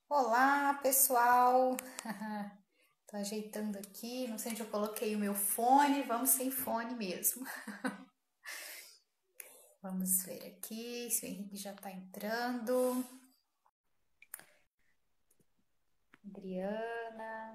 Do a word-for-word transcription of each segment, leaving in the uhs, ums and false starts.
Olá, pessoal! Tô ajeitando aqui, não sei onde eu coloquei o meu fone, vamos sem fone mesmo. Vamos ver aqui se o Henrique já tá entrando. Adriana.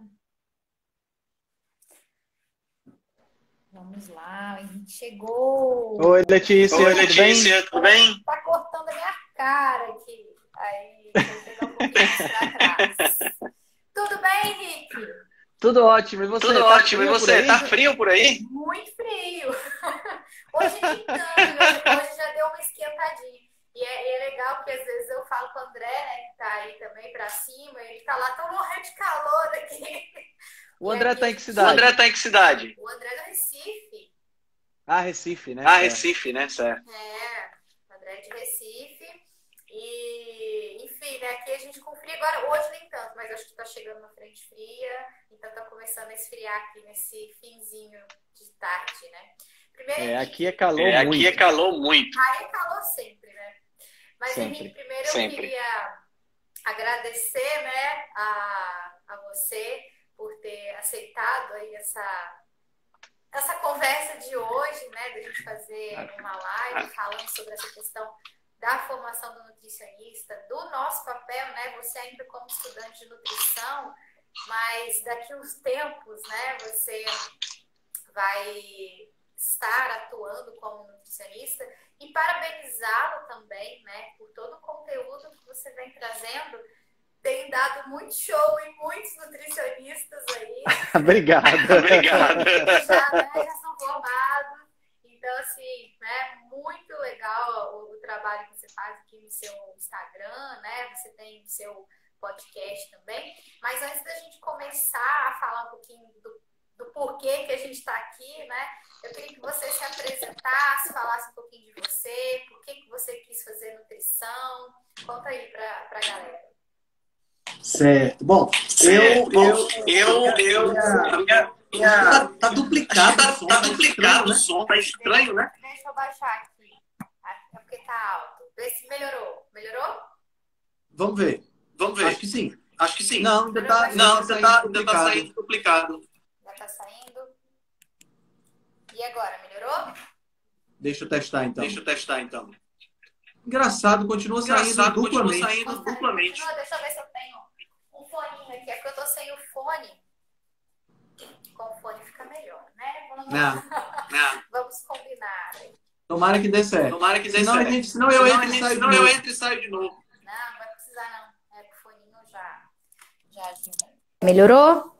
Vamos lá, o Henrique chegou. Oi, Letícia, Oi, tudo Letícia, bem? tudo bem? Tá cortando a minha cara aqui. Aí, vou pegar um pouquinho mais pra trás. Tudo bem, Henrique? Tudo ótimo, e você? Tudo Tá ótimo, e frio por você? aí? Tá frio por aí? Muito frio. Hoje de tanto, hoje, hoje já deu uma esquentadinha. E é, e é legal porque às vezes eu falo com o André, né, que tá aí também pra cima, e ele tá lá, tô morrendo de calor aqui. O E André aqui, tá em que O cidade? André tá em que cidade? o André é do Recife. Ah, Recife, né? Ah, Certo. Recife, né? Certo. É, o André é de Recife. E, enfim, né, aqui a gente com frio, agora hoje nem tanto, mas acho que tá chegando uma frente fria, então tá começando a esfriar aqui nesse finzinho de tarde, né? Primeiro, É, Henrique, aqui é calor É, muito. aqui é calor muito. aí é calor sempre, né? Mas, Sempre. Henrique, primeiro eu Sempre. queria agradecer, né, a, a você por ter aceitado aí essa, essa conversa de hoje, né, da gente fazer uma live falando sobre essa questão da formação do nutricionista, do nosso papel, né, você ainda como estudante de nutrição, mas daqui a uns tempos, né, você vai estar atuando como nutricionista e parabenizá-lo também, né, por todo o conteúdo que você vem trazendo. Tem dado muito show em muitos nutricionistas aí. Obrigado. Obrigado. Que já, né, já são formados. Então, assim, né, muito legal o, o trabalho que você faz aqui no seu Instagram, né? Você tem o seu podcast também. Mas antes da gente começar a falar um pouquinho do, do porquê que a gente está aqui, né? Eu queria que você se apresentasse, falasse um pouquinho de você, por que que você quis fazer nutrição. Conta aí para a galera. Certo. Bom, Certo. eu, eu, Eu, eu, minha- minha- tá, tá Acho duplicado que o tá, som, tá tá duplicado o estranho, som, tá estranho, né? Deixa eu baixar aqui. É porque tá alto. Vê se melhorou. Melhorou? né? Vamos ver. Vamos Acho ver. que sim. Acho que sim. Não, ainda tá, ainda Não, tá você saindo tá, ainda tá duplicado. saindo duplicado. Já tá saindo. E agora, melhorou? Deixa eu testar então. Deixa eu testar então. Engraçado, continua saindo Engraçado, continua duplamente. saindo duplamente. Continua, deixa eu ver se eu tenho um foninho aqui. É porque eu tô sem o fone. Com o fone fica melhor, né? Vamos, Não. Né? vamos combinar. Tomara que dê certo. Tomara que dê Senão, certo. a gente, senão eu Senão, entro a e gente- saio de senão eu novo. entro e saio de novo. Não, não vai precisar não. É que o foninho já, já ajuda. Melhorou?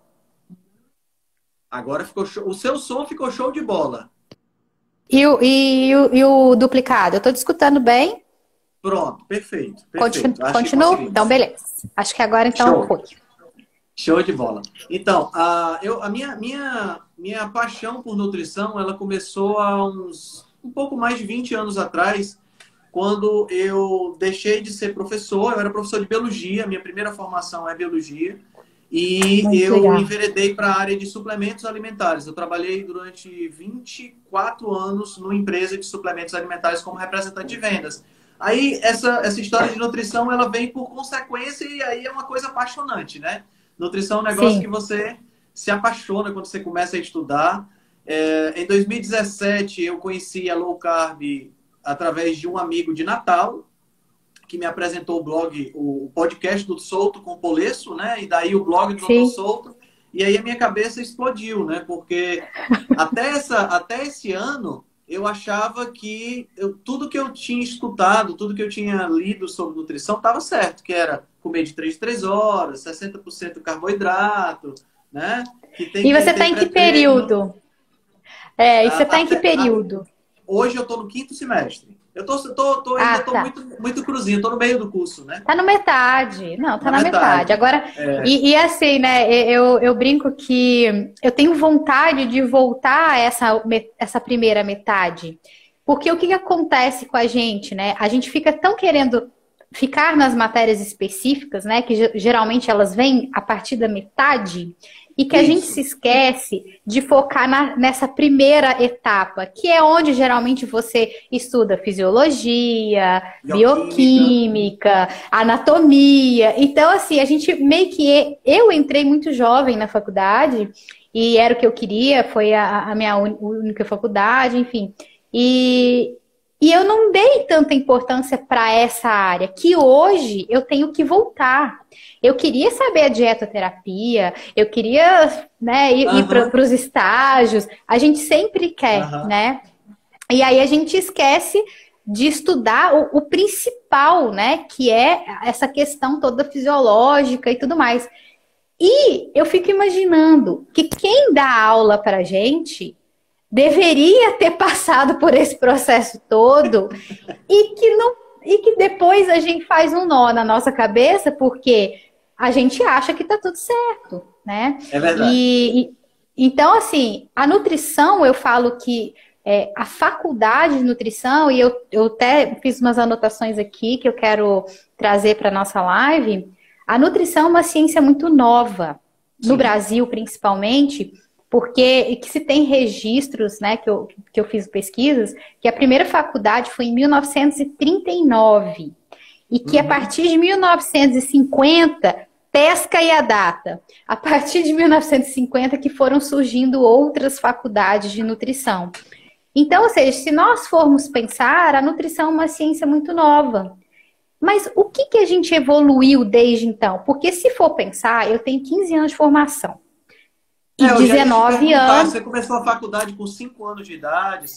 Agora ficou show. O seu som ficou show de bola. E o, e, o, e o duplicado? Eu tô te escutando bem? Pronto, perfeito. perfeito. Continu, Acho que continua? conseguimos. Então, beleza. Acho que agora então Show. foi. Show de bola. Então, a, eu, a minha, minha, minha paixão por nutrição, ela começou há uns um pouco mais de vinte anos atrás, quando eu deixei de ser professor. Eu era professor de biologia, minha primeira formação é biologia, e Muito eu legal. enveredei para a área de suplementos alimentares. Eu trabalhei durante vinte e quatro anos numa empresa de suplementos alimentares como representante de vendas. Aí, essa, essa história de nutrição, ela vem por consequência, e aí é uma coisa apaixonante, né? Nutrição é um negócio Sim. que você se apaixona quando você começa a estudar. É, em dois mil e dezessete, eu conheci a Low Carb através de um amigo de Natal, que me apresentou o blog, o podcast do Souto com o Polesso, né? E daí o blog do Sim. doutor Souto. E aí a minha cabeça explodiu, né? Porque até, essa, até esse ano, eu achava que eu, tudo que eu tinha escutado, tudo que eu tinha lido sobre nutrição estava certo, que era comer de três em três horas, sessenta por cento carboidrato, né? Que tem E que você ter tá em que pré-treino. período? É, e você tá em que Até- período? Hoje eu estou no quinto semestre. Eu tô, tô, tô, ainda Ah, tô tá. muito, muito cruzinho, tô no meio do curso, né? Tá na metade. Não, tá Na na metade. metade. Agora, É. e, e assim, né? Eu, eu brinco que eu tenho vontade de voltar a essa, me- essa primeira metade. Porque o que que acontece com a gente, né? A gente fica tão querendo ficar nas matérias específicas, né, que geralmente elas vêm a partir da metade, e que a Isso. gente se esquece de focar na, nessa primeira etapa, que é onde geralmente você estuda fisiologia, bioquímica, bioquímica anatomia. Então, assim, a gente meio que... Eu entrei muito jovem na faculdade, e era o que eu queria, foi a, a minha única faculdade, enfim. E... E eu não dei tanta importância para essa área, que hoje eu tenho que voltar. Eu queria saber a dietoterapia, eu queria, né, ir, uhum. ir para os estágios. A gente sempre quer, uhum. né? E aí a gente esquece de estudar o, o principal, né? Que é essa questão toda fisiológica e tudo mais. E eu fico imaginando que quem dá aula para a gente... deveria ter passado por esse processo todo e que, não, e que depois a gente faz um nó na nossa cabeça porque a gente acha que tá tudo certo, né? É verdade. E, e, então, assim, a nutrição, eu falo que é, a faculdade de nutrição, e eu, eu até fiz umas anotações aqui que eu quero trazer para nossa live, a nutrição é uma ciência muito nova, no Sim. Brasil principalmente, porque que se tem registros, né, que eu, que eu fiz pesquisas, que a primeira faculdade foi em mil novecentos e trinta e nove, e que uhum. a partir de mil novecentos e cinquenta, pesca e a data, a partir de mil novecentos e cinquenta que foram surgindo outras faculdades de nutrição. Então, ou seja, se nós formos pensar, a nutrição é uma ciência muito nova. Mas o que, que a gente evoluiu desde então? Porque se for pensar, eu tenho quinze anos de formação. E é, dezenove anos. Você começou a faculdade com cinco anos de idade.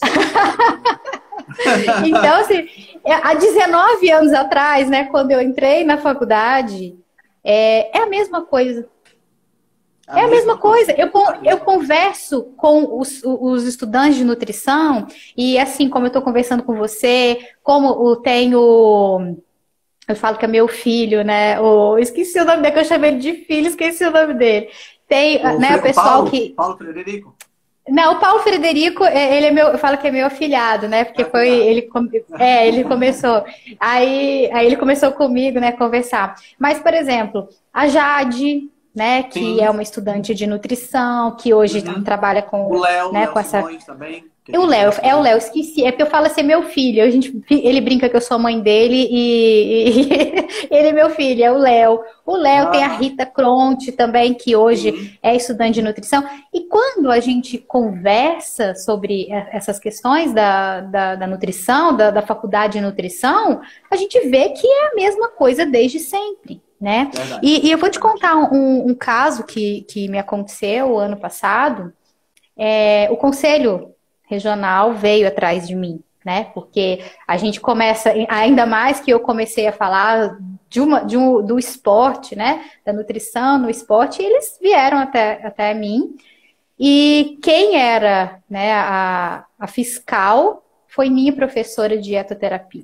Então, assim, há dezenove anos atrás, né, quando eu entrei na faculdade, é, é a mesma coisa. A é a mesma, mesma coisa. coisa. Eu, eu converso com os, os estudantes de nutrição, e assim como eu estou conversando com você, como eu tenho. Eu falo que é meu filho, né? O, esqueci o nome dele, que eu chamei ele de filho, esqueci o nome dele. Tem, o né, o pessoal Paulo, que... Paulo Frederico? Não, o Paulo Frederico, ele é meu, eu falo que é meu afilhado, né? Porque foi, ele, é, ele começou, aí, aí ele começou comigo, né, conversar. Mas, por exemplo, a Jade, né, que Sim. é uma estudante de nutrição, que hoje uhum. trabalha com... O Léo, né, Léo com essa... também. O Léo, é o Léo, esqueci. É porque eu falo assim, meu filho. A gente, ele brinca que eu sou mãe dele e, e ele é meu filho, é o Léo. O Léo ah. tem a Rita Cronte também, que hoje Sim. é estudante de nutrição. E quando a gente conversa sobre essas questões da, da, da nutrição, da, da faculdade de nutrição, a gente vê que é a mesma coisa desde sempre, né? E, e eu vou te contar um, um caso que, que me aconteceu ano passado. É, o Conselho Regional veio atrás de mim, né? Porque a gente começa, ainda mais que eu comecei a falar de uma, de um, do esporte, né? Da nutrição no esporte, e eles vieram até, até mim. E quem era, né, a, a fiscal foi minha professora de dietoterapia.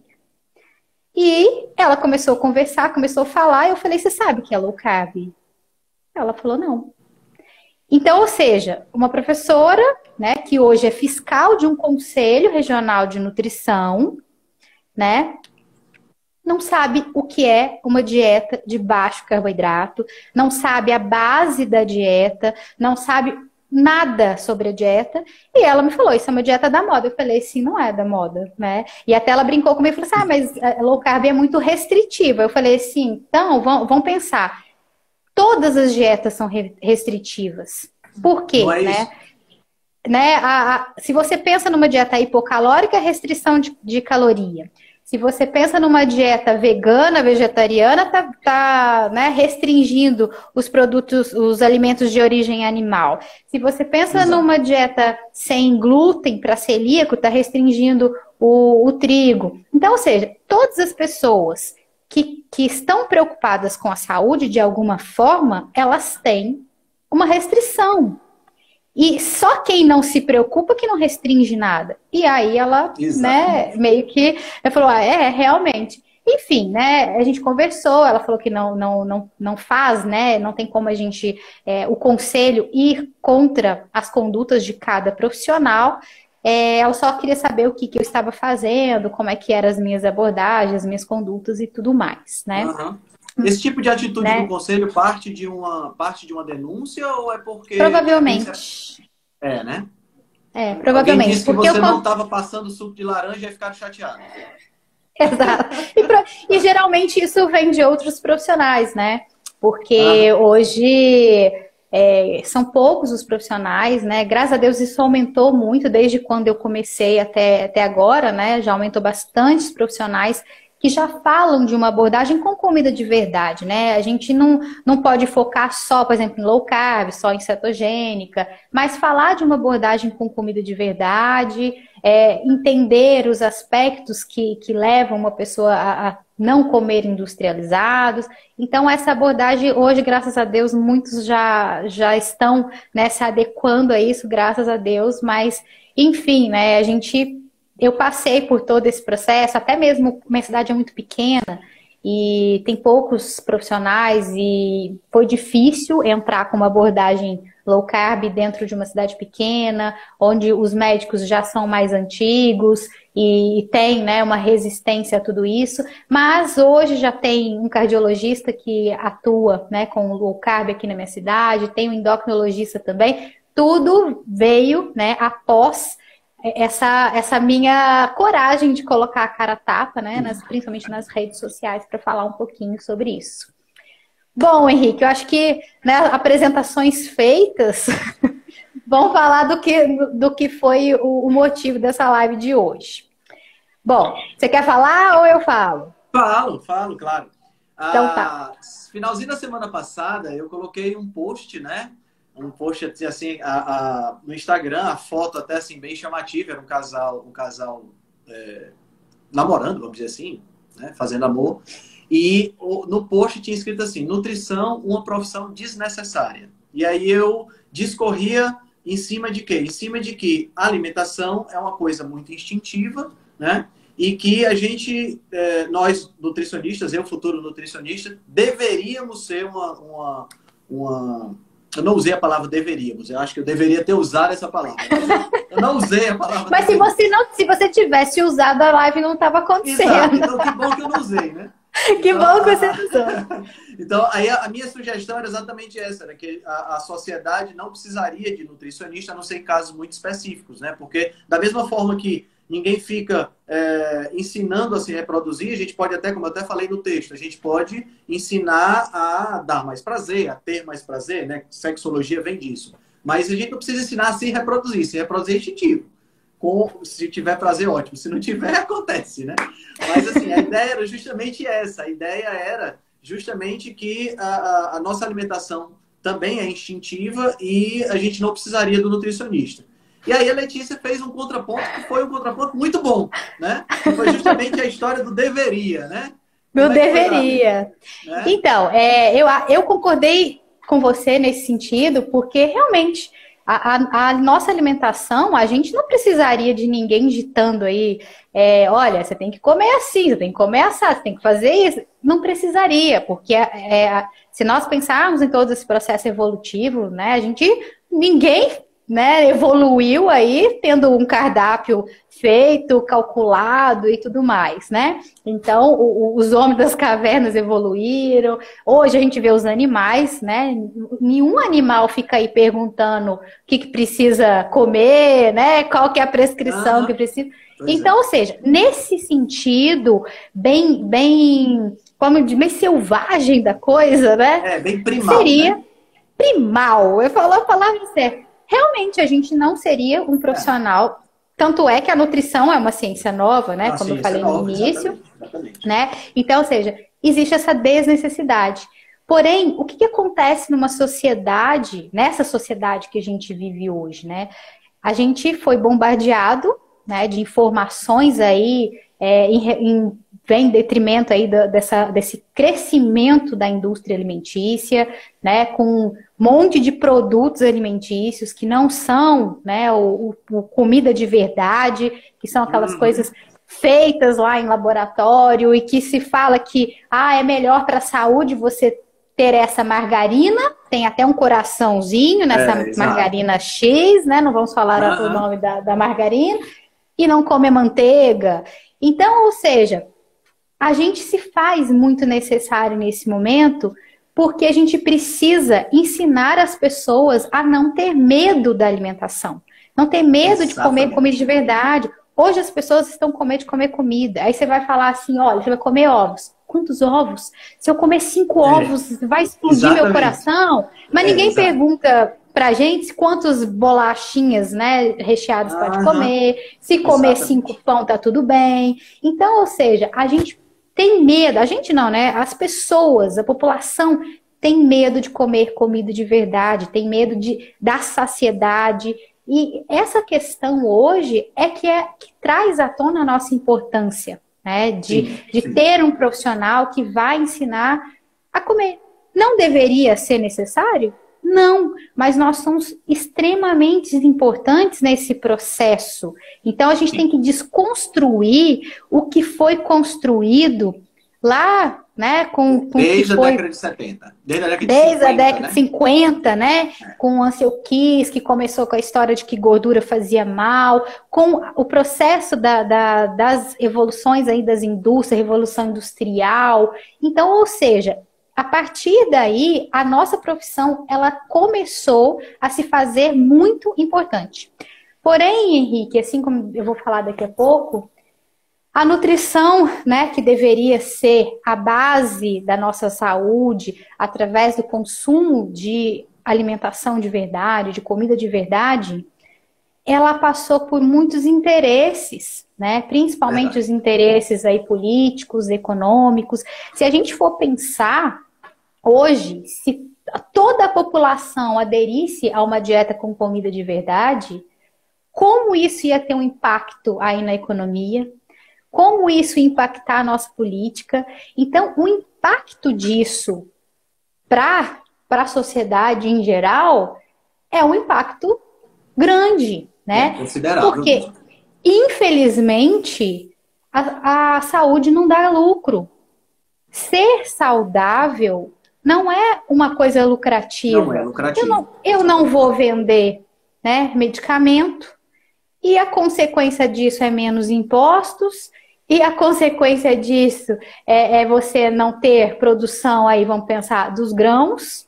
E ela começou a conversar, começou a falar, e eu falei, você sabe que é low carb? Ela falou, não. Então, ou seja, uma professora, né, que hoje é fiscal de um conselho regional de nutrição, né, não sabe o que é uma dieta de baixo carboidrato, não sabe a base da dieta, não sabe nada sobre a dieta, e ela me falou, isso é uma dieta da moda. Eu falei, sim, não é da moda, né? E até ela brincou comigo e falou assim, ah, mas low carb é muito restritiva. Eu falei, sim, então, vamos, vamos pensar. Todas as dietas são restritivas. Por quê? É né? Né? A, a, se você pensa numa dieta hipocalórica, restrição de, de caloria. Se você pensa numa dieta vegana, vegetariana, tá, tá né, restringindo os produtos, os alimentos de origem animal. Se você pensa Exato. Numa dieta sem glúten para celíaco, está restringindo o, o trigo. Então, ou seja, todas as pessoas Que, que estão preocupadas com a saúde de alguma forma, elas têm uma restrição. E só quem não se preocupa que não restringe nada. E aí ela, né, meio que falou, ah, é, realmente. Enfim, né, a gente conversou, ela falou que não, não, não, não faz, né, não tem como a gente, é, o conselho ir contra as condutas de cada profissional. É, ela só queria saber o que, que eu estava fazendo, como é que eram as minhas abordagens, as minhas condutas e tudo mais, né? Uhum. Esse tipo de atitude Né? do conselho parte de uma parte de uma denúncia ou é porque... Provavelmente. É, né? É, Alguém provavelmente. disse que porque você eu... não estava passando suco de laranja e ficaram chateados. Exato. E, pro- e geralmente isso vem de outros profissionais, né? Porque Aham. hoje é, são poucos os profissionais, né? Graças a Deus isso aumentou muito desde quando eu comecei até, até agora, né? Já aumentou bastante os profissionais que já falam de uma abordagem com comida de verdade, né? A gente não, não pode focar só, por exemplo, em low carb, só em cetogênica, mas falar de uma abordagem com comida de verdade, é, entender os aspectos que, que levam uma pessoa a, a não comer industrializados. Então, essa abordagem, hoje, graças a Deus, muitos já, já estão, né, se adequando a isso, graças a Deus, mas, enfim, né, a gente... Eu passei por todo esse processo, até mesmo minha cidade é muito pequena e tem poucos profissionais e foi difícil entrar com uma abordagem low carb dentro de uma cidade pequena, onde os médicos já são mais antigos e, e tem, né, uma resistência a tudo isso, mas hoje já tem um cardiologista que atua, né, com o low carb aqui na minha cidade, tem um endocrinologista também, tudo veio, né, após Essa, essa minha coragem de colocar a cara a tapa, né, nas, principalmente nas redes sociais, para falar um pouquinho sobre isso. Bom, Henrique, eu acho que, né, apresentações feitas, vamos falar do que, do que foi o, o motivo dessa live de hoje. Bom, você quer falar ou eu falo? Falo, falo, claro. Então Ah, tá. finalzinho da semana passada, eu coloquei um post, né? Um post assim, a, a, no Instagram, a foto até assim bem chamativa, era um casal, um casal é, namorando, vamos dizer assim, né? Fazendo amor. E o, no post tinha escrito assim: nutrição, uma profissão desnecessária. E aí eu discorria em cima de quê? Em cima de que a alimentação é uma coisa muito instintiva, né? E que a gente, é, nós nutricionistas, eu futuro nutricionista, deveríamos ser uma, uma, uma... Eu não usei a palavra deveríamos, eu acho que eu deveria ter usado essa palavra. Eu não usei a palavra Mas se você, não, se você tivesse usado, a live não estava acontecendo. Exato, então que bom que eu não usei, né? Que Então, bom que você usou. Então, aí a, a minha sugestão era exatamente essa, né? Que a, a sociedade não precisaria de nutricionista, a não ser em casos muito específicos, né? Porque da mesma forma que ninguém fica é, ensinando a se reproduzir, a gente pode até, como eu até falei no texto, a gente pode ensinar a dar mais prazer, a ter mais prazer, né? Sexologia vem disso. Mas a gente não precisa ensinar a se reproduzir, se reproduzir é instintivo. Com, se tiver prazer, ótimo. Se não tiver, acontece, né? Mas, assim, a ideia era justamente essa. A ideia era justamente que a, a, a nossa alimentação também é instintiva e a gente não precisaria do nutricionista. E aí a Letícia fez um contraponto que foi um contraponto muito bom, né? Que foi justamente a história do deveria, né? Meu Como é que foi lá, deveria. né? Então, é, eu, eu concordei com você nesse sentido, porque realmente a, a, a nossa alimentação, a gente não precisaria de ninguém ditando aí, é, olha, você tem que comer assim, você tem que comer assado, você tem que fazer isso. Não precisaria, porque é, se nós pensarmos em todo esse processo evolutivo, né, a gente, ninguém, né, evoluiu aí tendo um cardápio feito, calculado e tudo mais, né? Então, o, o, os homens das cavernas evoluíram. Hoje a gente vê os animais, né? Nenhum animal fica aí perguntando o que, que precisa comer, né? Qual que é a prescrição Aham. que precisa. Pois Então, ou seja, nesse sentido, bem, bem, como de bem selvagem da coisa, né? É, bem primal, Seria né? primal. Eu falo a palavra certa. Realmente, a gente não seria um profissional. Tanto é que a nutrição é uma ciência nova, né? Ah, Como eu ciência falei no nova, início. exatamente, exatamente. Né? Então, ou seja, existe essa desnecessidade. Porém, o que, que acontece numa sociedade, nessa sociedade que a gente vive hoje, né? A gente foi bombardeado, né, de informações aí, é, em, em, vem em detrimento aí da, dessa, desse crescimento da indústria alimentícia, né, com um monte de produtos alimentícios que não são, né, o, o, o comida de verdade, que são aquelas Uhum. coisas feitas lá em laboratório e que se fala que ah, é melhor para a saúde você ter essa margarina, tem até um coraçãozinho nessa É, exato. margarina X, né? Não vamos falar Aham. o nome da, da margarina, e não come manteiga. Então, ou seja, a gente se faz muito necessário nesse momento, porque a gente precisa ensinar as pessoas a não ter medo da alimentação, não ter medo de comer Exatamente. comida de verdade. Hoje as pessoas estão com medo de comer comida. Aí você vai falar assim, olha, você vai comer ovos. Quantos ovos? Se eu comer cinco É, ovos, vai explodir meu exatamente. coração? Mas É, ninguém exato. pergunta pra gente quantas bolachinhas, né, recheadas pode Aham. comer. Se comer Exatamente. cinco pão, tá tudo bem. Então, ou seja, a gente tem medo, a gente não, né? As pessoas, a população tem medo de comer comida de verdade, tem medo de, da saciedade. E essa questão hoje é que, é que traz à tona a nossa importância, né? De, Sim, de sim. ter um profissional que vai ensinar a comer. Não deveria ser necessário? Não, mas nós somos extremamente importantes nesse processo. Então a gente tem que desconstruir o que foi construído lá, né, com, com o que Desde a foi década de setenta. Desde a década de desde a cinquenta, década né? de cinquenta, né? Com o Ansel Keys, que começou com a história de que gordura fazia mal, com o processo da, da, das evoluções aí das indústrias, revolução industrial. Então, ou seja, a partir daí, a nossa profissão, ela começou a se fazer muito importante. Porém, Henrique, assim como eu vou falar daqui a pouco, a nutrição, né, que deveria ser a base da nossa saúde, através do consumo de alimentação de verdade, de comida de verdade, ela passou por muitos interesses, né, principalmente Verdade. os interesses aí políticos, econômicos. Se a gente for pensar, hoje, se toda a população aderisse a uma dieta com comida de verdade, como isso ia ter um impacto aí na economia? Como isso ia impactar a nossa política? Então, o impacto disso para a sociedade em geral é um impacto grande, né? É considerável. Porque, infelizmente, a, a saúde não dá lucro. Ser saudável não é uma coisa lucrativa. Não é lucrativo. Eu não, eu não vou vender, né, medicamento, e a consequência disso é menos impostos, e a consequência disso é, é você não ter produção, aí vamos pensar, dos grãos.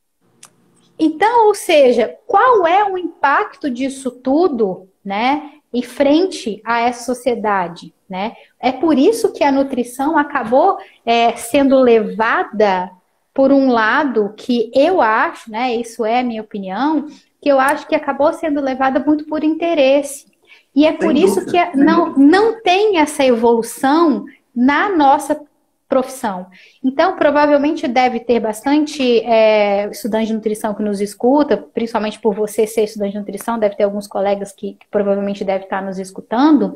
Então, ou seja, qual é o impacto disso tudo, né, em frente a essa sociedade, né? É por isso que a nutrição acabou é, sendo levada por um lado que eu acho, né, isso é a minha opinião, que eu acho que acabou sendo levada muito por interesse. E é por Sem isso dúvida, que sem não, dúvida. não tem essa evolução na nossa profissão. Então, provavelmente deve ter bastante é, estudante de nutrição que nos escuta, principalmente por você ser estudante de nutrição, deve ter alguns colegas que, que provavelmente devem estar nos escutando.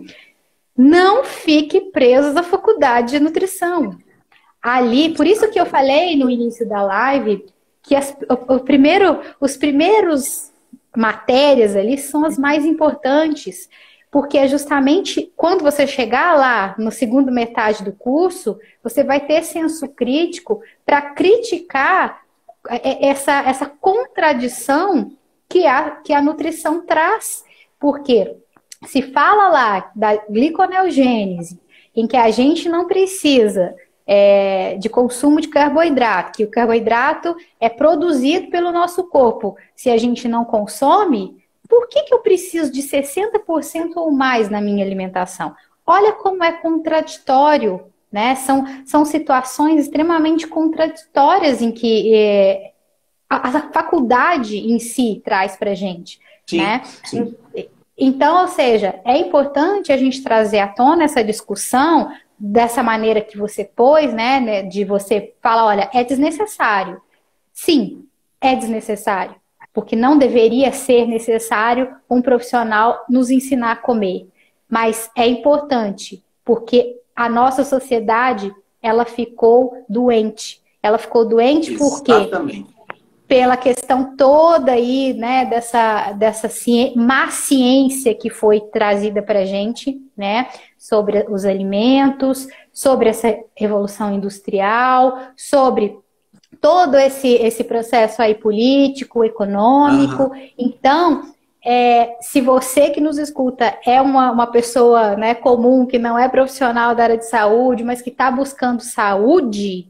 Não fique presos à faculdade de nutrição. Ali, por isso que eu falei no início da live que as, o, o primeiro, os primeiros matérias ali são as mais importantes, porque é justamente quando você chegar lá no segundo metade do curso, você vai ter senso crítico para criticar essa, essa contradição que a, que a nutrição traz. Porque se fala lá da gliconeogênese, em que a gente não precisa é, de consumo de carboidrato, que o carboidrato é produzido pelo nosso corpo, se a gente não consome, por que, que eu preciso de sessenta por cento ou mais na minha alimentação? Olha como é contraditório, né? São, são situações extremamente contraditórias em que é, a, a faculdade em si traz para a gente. Sim, né? sim. Então, ou seja, é importante a gente trazer à tona essa discussão dessa maneira que você pôs, né? De você falar, olha, é desnecessário. Sim, é desnecessário. Porque não deveria ser necessário um profissional nos ensinar a comer. Mas é importante, porque a nossa sociedade, ela ficou doente. Ela ficou doente por quê? Exatamente. Pela questão toda aí, né, dessa, dessa ciência, má ciência que foi trazida para a gente, né, sobre os alimentos, sobre essa revolução industrial, sobre todo esse, esse processo aí político, econômico. Uhum. Então, é, se você que nos escuta é uma, uma pessoa, né, comum, que não é profissional da área de saúde, mas que está buscando saúde,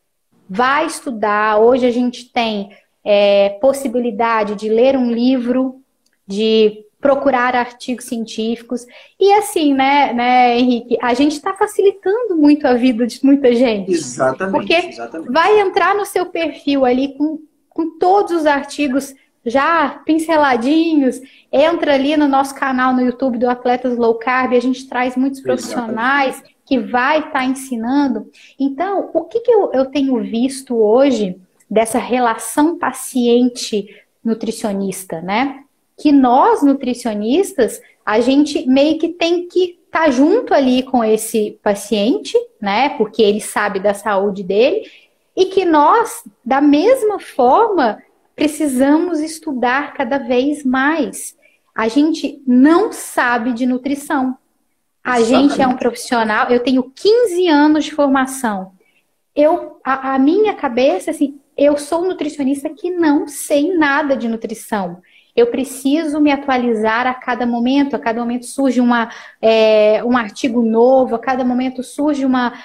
vai estudar. Hoje a gente tem é, possibilidade de ler um livro, de procurar artigos científicos. E assim, né, né, Henrique, a gente está facilitando muito a vida de muita gente. Exatamente. Porque exatamente. vai entrar no seu perfil ali com, com todos os artigos já pinceladinhos, entra ali no nosso canal no YouTube do Atletas Low Carb, a gente traz muitos profissionais exatamente. Que vai estar tá ensinando. Então, o que, que eu, eu tenho visto hoje dessa relação paciente-nutricionista, né? Que nós, nutricionistas, a gente meio que tem que estar tá junto ali com esse paciente, né? Porque ele sabe da saúde dele, e que nós, da mesma forma, precisamos estudar cada vez mais. A gente não sabe de nutrição. A Exatamente. Gente é um profissional, eu tenho quinze anos de formação. Eu, a, a minha cabeça, assim, eu sou um nutricionista que não sei nada de nutrição. Eu preciso me atualizar a cada momento, a cada momento surge uma, é, um artigo novo, a cada momento surge uma,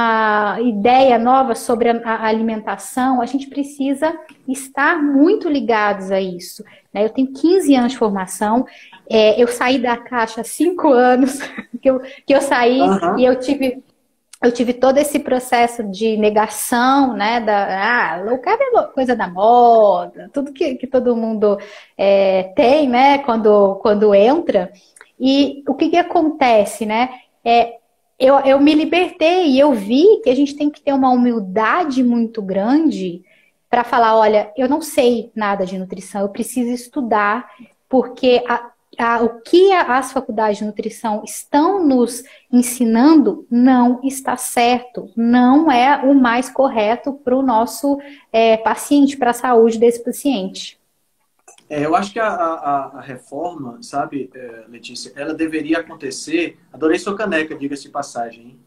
uma ideia nova sobre a, a alimentação. A gente precisa estar muito ligados a isso, né? Eu tenho quinze anos de formação, é, eu saí da caixa há cinco anos que eu, que eu saí uhum. e eu tive... Eu tive todo esse processo de negação, né, da, ah, low carb é coisa da moda, tudo que, que todo mundo é, tem, né, quando, quando entra. E o que que acontece, né, é, eu, eu me libertei e eu vi que a gente tem que ter uma humildade muito grande para falar, olha, eu não sei nada de nutrição, eu preciso estudar, porque a, A, o que as faculdades de nutrição estão nos ensinando não está certo, não é o mais correto para o nosso é, paciente, para a saúde desse paciente. É, eu acho que a, a, a reforma, sabe, é, Letícia, ela deveria acontecer... Adorei sua caneca, diga-se de passagem, hein?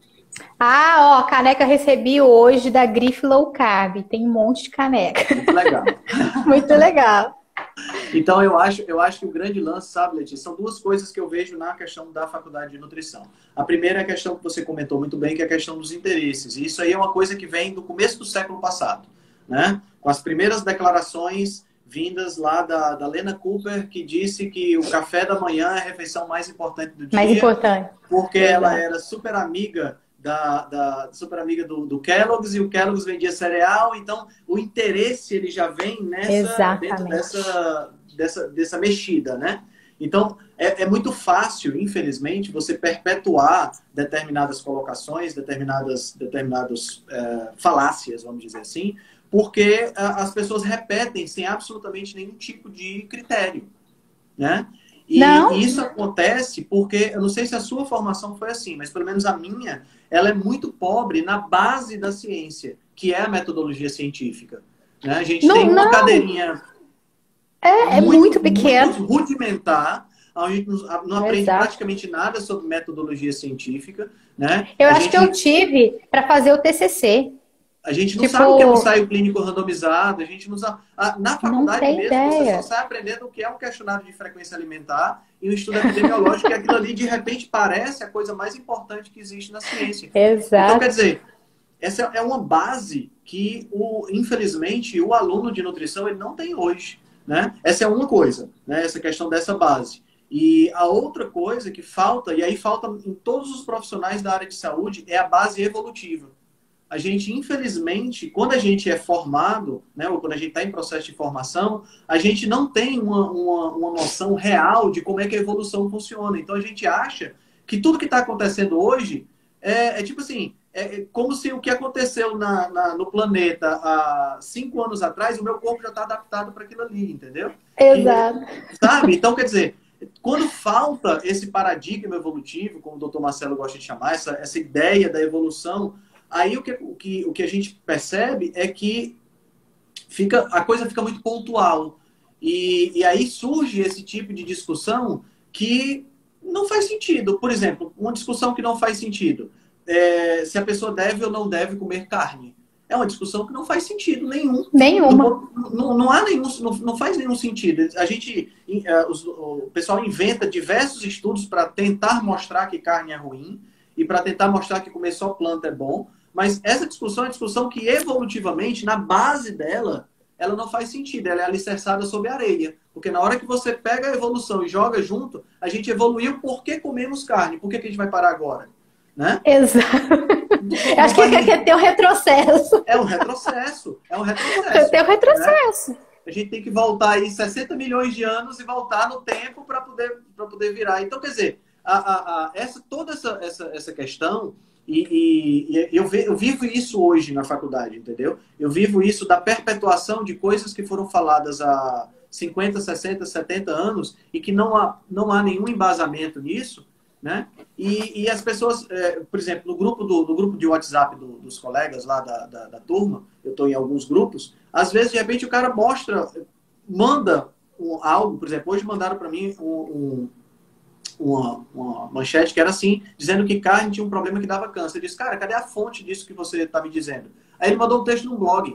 Ah, ó, caneca recebi hoje da Grife Low Carb, tem um monte de caneca. Muito legal. Muito legal. Então, eu acho, eu acho que o grande lance, sabe, Letícia, são duas coisas que eu vejo na questão da faculdade de nutrição. A primeira é a questão que você comentou muito bem, que é a questão dos interesses. E isso aí é uma coisa que vem do começo do século passado, né? Com as primeiras declarações vindas lá da, da Lena Cooper, que disse que o café da manhã é a refeição mais importante do dia. Mais importante. Porque ela era super amiga... Da, da super amiga do, do Kellogg's, e o Kellogg's vendia cereal, então o interesse ele já vem nessa, dentro dessa, dessa, dessa mexida, né? Então é, é muito fácil, infelizmente, você perpetuar determinadas colocações, determinadas, determinadas é, falácias, vamos dizer assim, porque a, as pessoas repetem sem absolutamente nenhum tipo de critério, né? E não. Isso acontece porque, eu não sei se a sua formação foi assim, mas pelo menos a minha, ela é muito pobre na base da ciência, que é a metodologia científica. Né? A gente não, tem uma não. cadeirinha é, é muito, muito pequena, muito rudimentar, a gente não aprende Exato. praticamente nada sobre metodologia científica. Né? Eu a acho gente... que eu tive para fazer o T C C. A gente não tipo... sabe o que é um ensaio clínico randomizado, a gente não sabe... Na faculdade mesmo, ideia. você só sai aprendendo o que é um questionário de frequência alimentar e um estudo epidemiológico, que aquilo ali, de repente, parece a coisa mais importante que existe na ciência. Exato. Então, quer dizer, essa é uma base que, o, infelizmente, o aluno de nutrição ele não tem hoje. Né? Essa é uma coisa, né? Essa questão dessa base. E a outra coisa que falta, e aí falta em todos os profissionais da área de saúde, é a base evolutiva. A gente, infelizmente, quando a gente é formado, né, ou quando a gente está em processo de formação, a gente não tem uma, uma, uma noção real de como é que a evolução funciona. Então, a gente acha que tudo que está acontecendo hoje é, é tipo assim, é como se o que aconteceu na, na, no planeta há cinco anos atrás, o meu corpo já está adaptado para aquilo ali, entendeu? Exato. E, sabe? Então, quer dizer, quando falta esse paradigma evolutivo, como o doutor Marcelo gosta de chamar, essa, essa ideia da evolução... Aí o que, o, que, o que a gente percebe é que fica, a coisa fica muito pontual. E, e aí surge esse tipo de discussão que não faz sentido. Por exemplo, uma discussão que não faz sentido. É, se a pessoa deve ou não deve comer carne. É uma discussão que não faz sentido nenhum. Nenhuma. Não, não, não há nenhum, não, não faz nenhum sentido. A gente, uh, os, o pessoal inventa diversos estudos para tentar mostrar que carne é ruim e para tentar mostrar que comer só planta é bom. Mas essa discussão é uma discussão que evolutivamente, na base dela, ela não faz sentido. Ela é alicerçada sobre areia. Porque na hora que você pega a evolução e joga junto, a gente evoluiu porque comemos carne. Por que, que a gente vai parar agora? Né? Exato. Eu acho que vai... quer ter um retrocesso. É um retrocesso. É um retrocesso. Tem um retrocesso. Né? A gente tem que voltar aí sessenta milhões de anos e voltar no tempo para poder, para poder virar. Então, quer dizer, a, a, a, essa, toda essa, essa, essa questão, e, e, e eu, ve, eu vivo isso hoje na faculdade, entendeu? Eu vivo isso da perpetuação de coisas que foram faladas há cinquenta, sessenta, setenta anos e que não há, não há nenhum embasamento nisso. Né? E, e as pessoas, é, por exemplo, no grupo, do, no grupo de WhatsApp do, dos colegas lá da, da, da turma, eu estou em alguns grupos, às vezes, de repente, o cara mostra, manda um, algo, por exemplo, hoje mandaram para mim um, um, uma, uma manchete que era assim, dizendo que carne tinha um problema que dava câncer. Eu disse, cara, cadê a fonte disso que você está me dizendo? Aí ele mandou um texto num blog.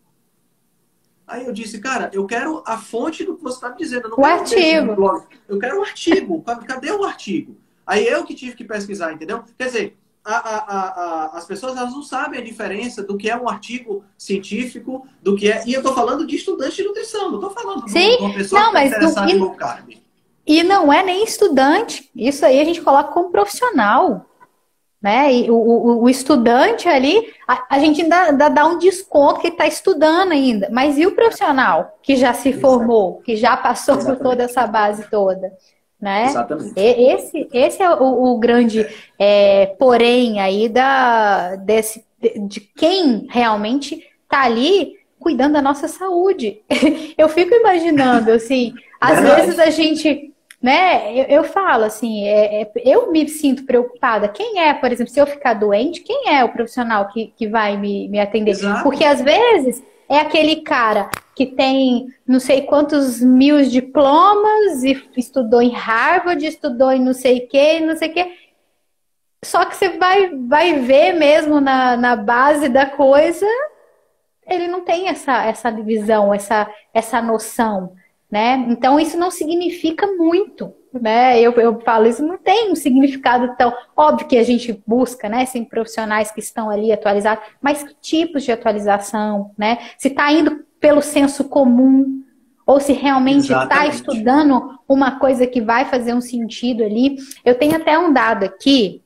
Aí eu disse, cara, eu quero a fonte do que você está me dizendo. Eu não o quero artigo. Um blog. Eu quero um artigo. Cadê o artigo? Aí eu que tive que pesquisar, entendeu? Quer dizer, a, a, a, a, as pessoas elas não sabem a diferença do que é um artigo científico, do que é... E eu estou falando de estudante de nutrição, não estou falando Sim, de uma pessoa não, que está mas interessada do... em low carb. E não é nem estudante. Isso aí a gente coloca como profissional. Né? E o, o, o estudante ali, a, a gente ainda, ainda dá um desconto que está estudando ainda. Mas e o profissional que já se formou, que já passou Exatamente. Por toda essa base toda? Né? Exatamente. Esse, esse é o, o grande é, porém aí da, desse, de, de quem realmente está ali cuidando da nossa saúde. Eu fico imaginando, assim, às Verdade. Vezes a gente, né, eu, eu falo assim, é, é, eu me sinto preocupada. Quem é, por exemplo, se eu ficar doente, quem é o profissional que, que vai me, me atender? Exato. Porque às vezes é aquele cara que tem não sei quantos mil diplomas e estudou em Harvard, estudou em não sei o que, não sei o que. Só que você vai, vai ver mesmo na, na base da coisa, ele não tem essa, essa visão, essa, essa noção, né? Então isso não significa muito, né? Eu, eu falo, isso não tem um significado tão... Óbvio que a gente busca, né? Sem profissionais que estão ali atualizados, mas que tipos de atualização, né? Se está indo pelo senso comum, ou se realmente está estudando uma coisa que vai fazer um sentido ali. Eu tenho até um dado aqui,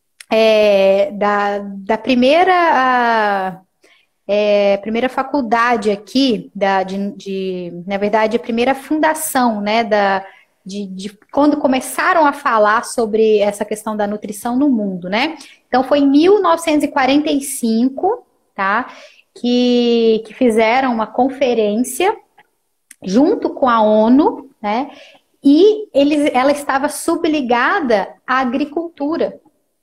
é, da, da primeira, a, é, primeira faculdade aqui, da, de, de, na verdade, a primeira fundação, né, da, de, de quando começaram a falar sobre essa questão da nutrição no mundo, né? Então, foi em mil novecentos e quarenta e cinco, tá? Que, que fizeram uma conferência junto com a ONU, né? E eles, ela estava subligada à agricultura.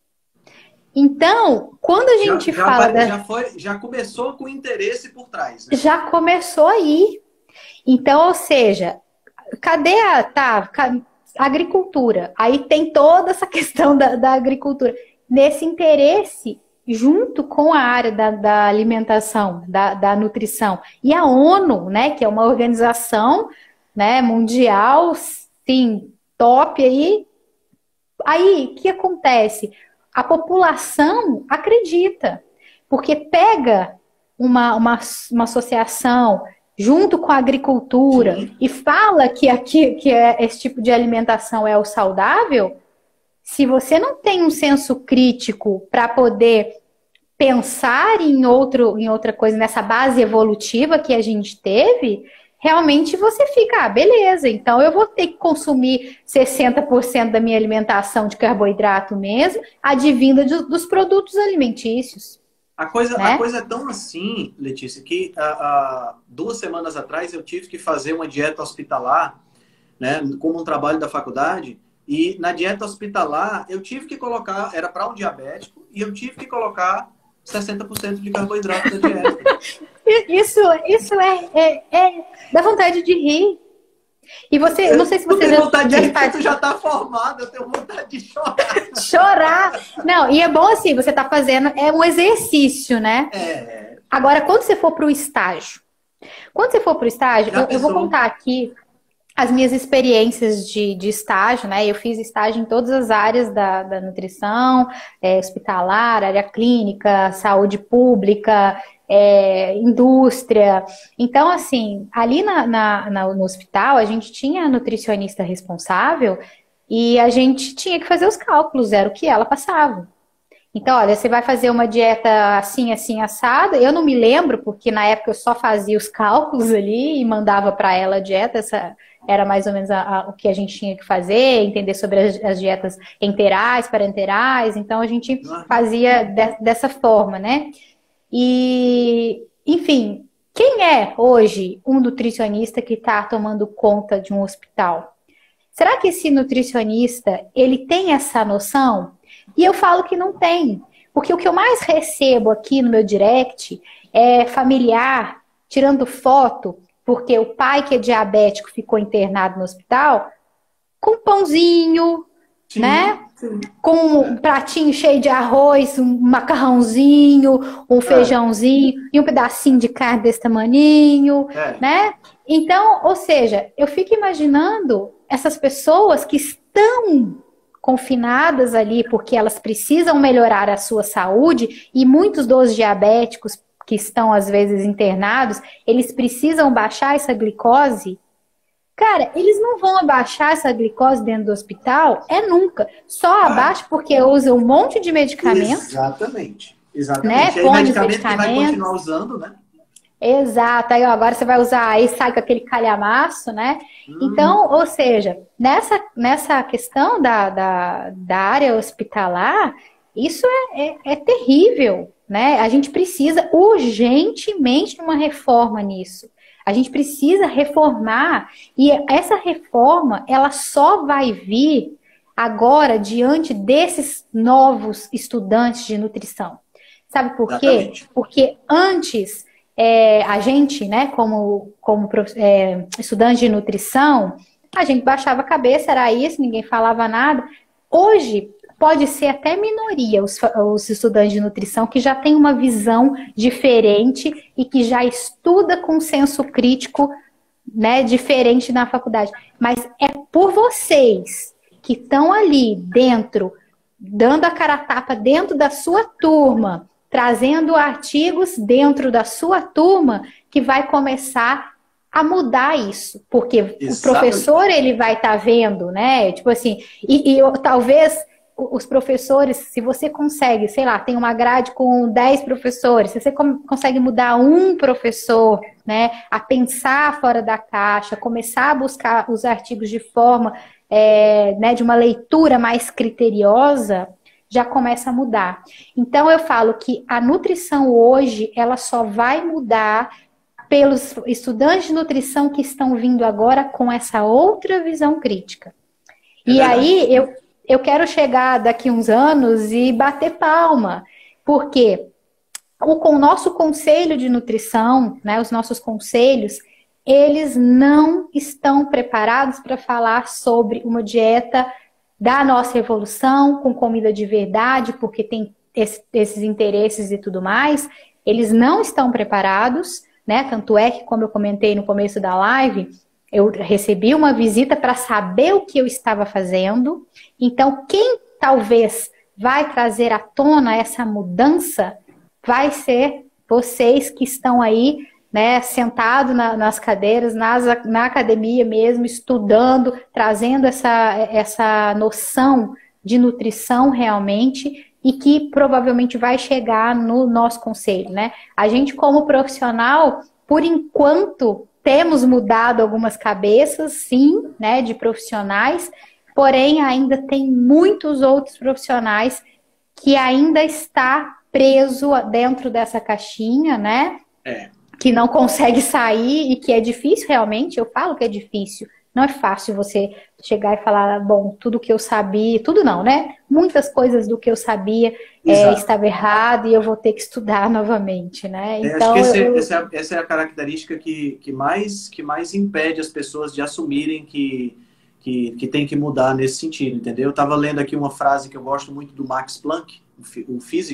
Então, quando a gente já, já fala... Vai, da... já, foi, já começou com interesse por trás. Né? Já começou aí. Então, ou seja, cadê a, tá, a agricultura? Aí tem toda essa questão da, da agricultura. Nesse interesse... junto com a área da, da alimentação, da, da nutrição. E a ONU, né, que é uma organização, né, mundial, sim, top aí. Aí, o que acontece? A população acredita, porque pega uma, uma, uma associação junto com a agricultura sim. e fala que, aqui, que é, esse tipo de alimentação é o saudável. Se você não tem um senso crítico para poder pensar em, outro, em outra coisa, nessa base evolutiva que a gente teve, realmente você fica, ah, beleza, então eu vou ter que consumir sessenta por cento da minha alimentação de carboidrato mesmo, advinda de, dos produtos alimentícios. A coisa, né? a coisa é tão assim, Letícia, que há, há duas semanas atrás eu tive que fazer uma dieta hospitalar, né, como um trabalho da faculdade. E na dieta hospitalar, eu tive que colocar, era para um diabético, e eu tive que colocar sessenta por cento de carboidrato na dieta. Isso, isso é, é, é... dá vontade de rir. E você, eu não sei se você já... já, vontade já de rir, está... tu já está formado, eu tenho vontade de chorar. Chorar! Não, e é bom assim, você está fazendo, é um exercício, né? É, Agora, quando você for para o estágio, quando você for para o estágio, eu, eu vou contar aqui as minhas experiências de, de estágio, né? Eu fiz estágio em todas as áreas da, da nutrição, é, hospitalar, área clínica, saúde pública, é, indústria. Então, assim, ali na, na, na, no hospital, a gente tinha a nutricionista responsável e a gente tinha que fazer os cálculos, era o que ela passava. Então, olha, você vai fazer uma dieta assim, assim, assada. Eu não me lembro, porque na época eu só fazia os cálculos ali e mandava para ela a dieta. Essa era mais ou menos a, a, o que a gente tinha que fazer, entender sobre as, as dietas enterais, parenterais. Então, a gente fazia de, dessa forma, né? E, enfim, quem é hoje um nutricionista que está tomando conta de um hospital? Será que esse nutricionista, ele tem essa noção? E eu falo que não tem, porque o que eu mais recebo aqui no meu direct é familiar tirando foto, porque o pai que é diabético ficou internado no hospital, com pãozinho, sim, né? Sim. Com um pratinho cheio de arroz, um macarrãozinho, um é. feijãozinho e um pedacinho de carne desse tamaninho, é. né? Então, ou seja, eu fico imaginando essas pessoas que estão confinadas ali porque elas precisam melhorar a sua saúde e muitos dos diabéticos que estão às vezes internados, eles precisam baixar essa glicose. Cara, eles não vão abaixar essa glicose dentro do hospital, é nunca. Só abaixa porque usa um monte de medicamento. Exatamente. Exatamente. Né? E aí, Põe medicamento medicamentos. Que vai continuar usando, né? Exato, aí ó, agora você vai usar, aí sai com aquele calhamaço, né? Hum. Então, ou seja, nessa, nessa questão da, da, da área hospitalar, isso é, é, é terrível, né? A gente precisa urgentemente de uma reforma nisso. A gente precisa reformar, e essa reforma, ela só vai vir agora diante desses novos estudantes de nutrição. Sabe por quê? Exatamente. Porque antes... É, a gente, né, como, como é, estudante de nutrição, a gente baixava a cabeça, era isso, ninguém falava nada. Hoje, pode ser até minoria os, os estudantes de nutrição que já têm uma visão diferente e que já estuda com senso crítico, né, diferente na faculdade. Mas é por vocês que estão ali dentro, dando a cara a tapa dentro da sua turma, trazendo artigos dentro da sua turma, que vai começar a mudar isso. Porque Exatamente. O professor, ele vai estar tá vendo, né? Tipo assim, e, e talvez os professores, se você consegue, sei lá, tem uma grade com dez professores, se você consegue mudar um professor, né, a pensar fora da caixa, começar a buscar os artigos de forma, é, né, de uma leitura mais criteriosa, já começa a mudar. Então, eu falo que a nutrição hoje, ela só vai mudar pelos estudantes de nutrição que estão vindo agora com essa outra visão crítica. É e verdade. Aí, eu, eu quero chegar daqui uns anos e bater palma, porque o, com o nosso conselho de nutrição, né, os nossos conselhos, eles não estão preparados para falar sobre uma dieta da nossa evolução, com comida de verdade, porque tem esse, esses interesses e tudo mais, eles não estão preparados, né? Tanto é que, como eu comentei no começo da live, eu recebi uma visita para saber o que eu estava fazendo. Então, quem talvez vai trazer à tona essa mudança vai ser vocês que estão aí, né, sentado na, nas cadeiras, nas, na academia mesmo, estudando, trazendo essa, essa noção de nutrição realmente e que provavelmente vai chegar no nosso conselho, né? A gente, como profissional, por enquanto, temos mudado algumas cabeças, sim, né, de profissionais, porém ainda tem muitos outros profissionais que ainda está preso dentro dessa caixinha, né? É. Que não consegue sair e que é difícil realmente, eu falo que é difícil. Não é fácil você chegar e falar, bom, tudo que eu sabia, tudo não, né? Muitas coisas do que eu sabia é, estava errado e eu vou ter que estudar novamente, né? Então, é, acho que esse, eu... essa, é, essa é a característica que, que, mais, que mais impede as pessoas de assumirem que, que, que tem que mudar nesse sentido, entendeu? Eu estava lendo aqui uma frase que eu gosto muito do Max Planck, o físico,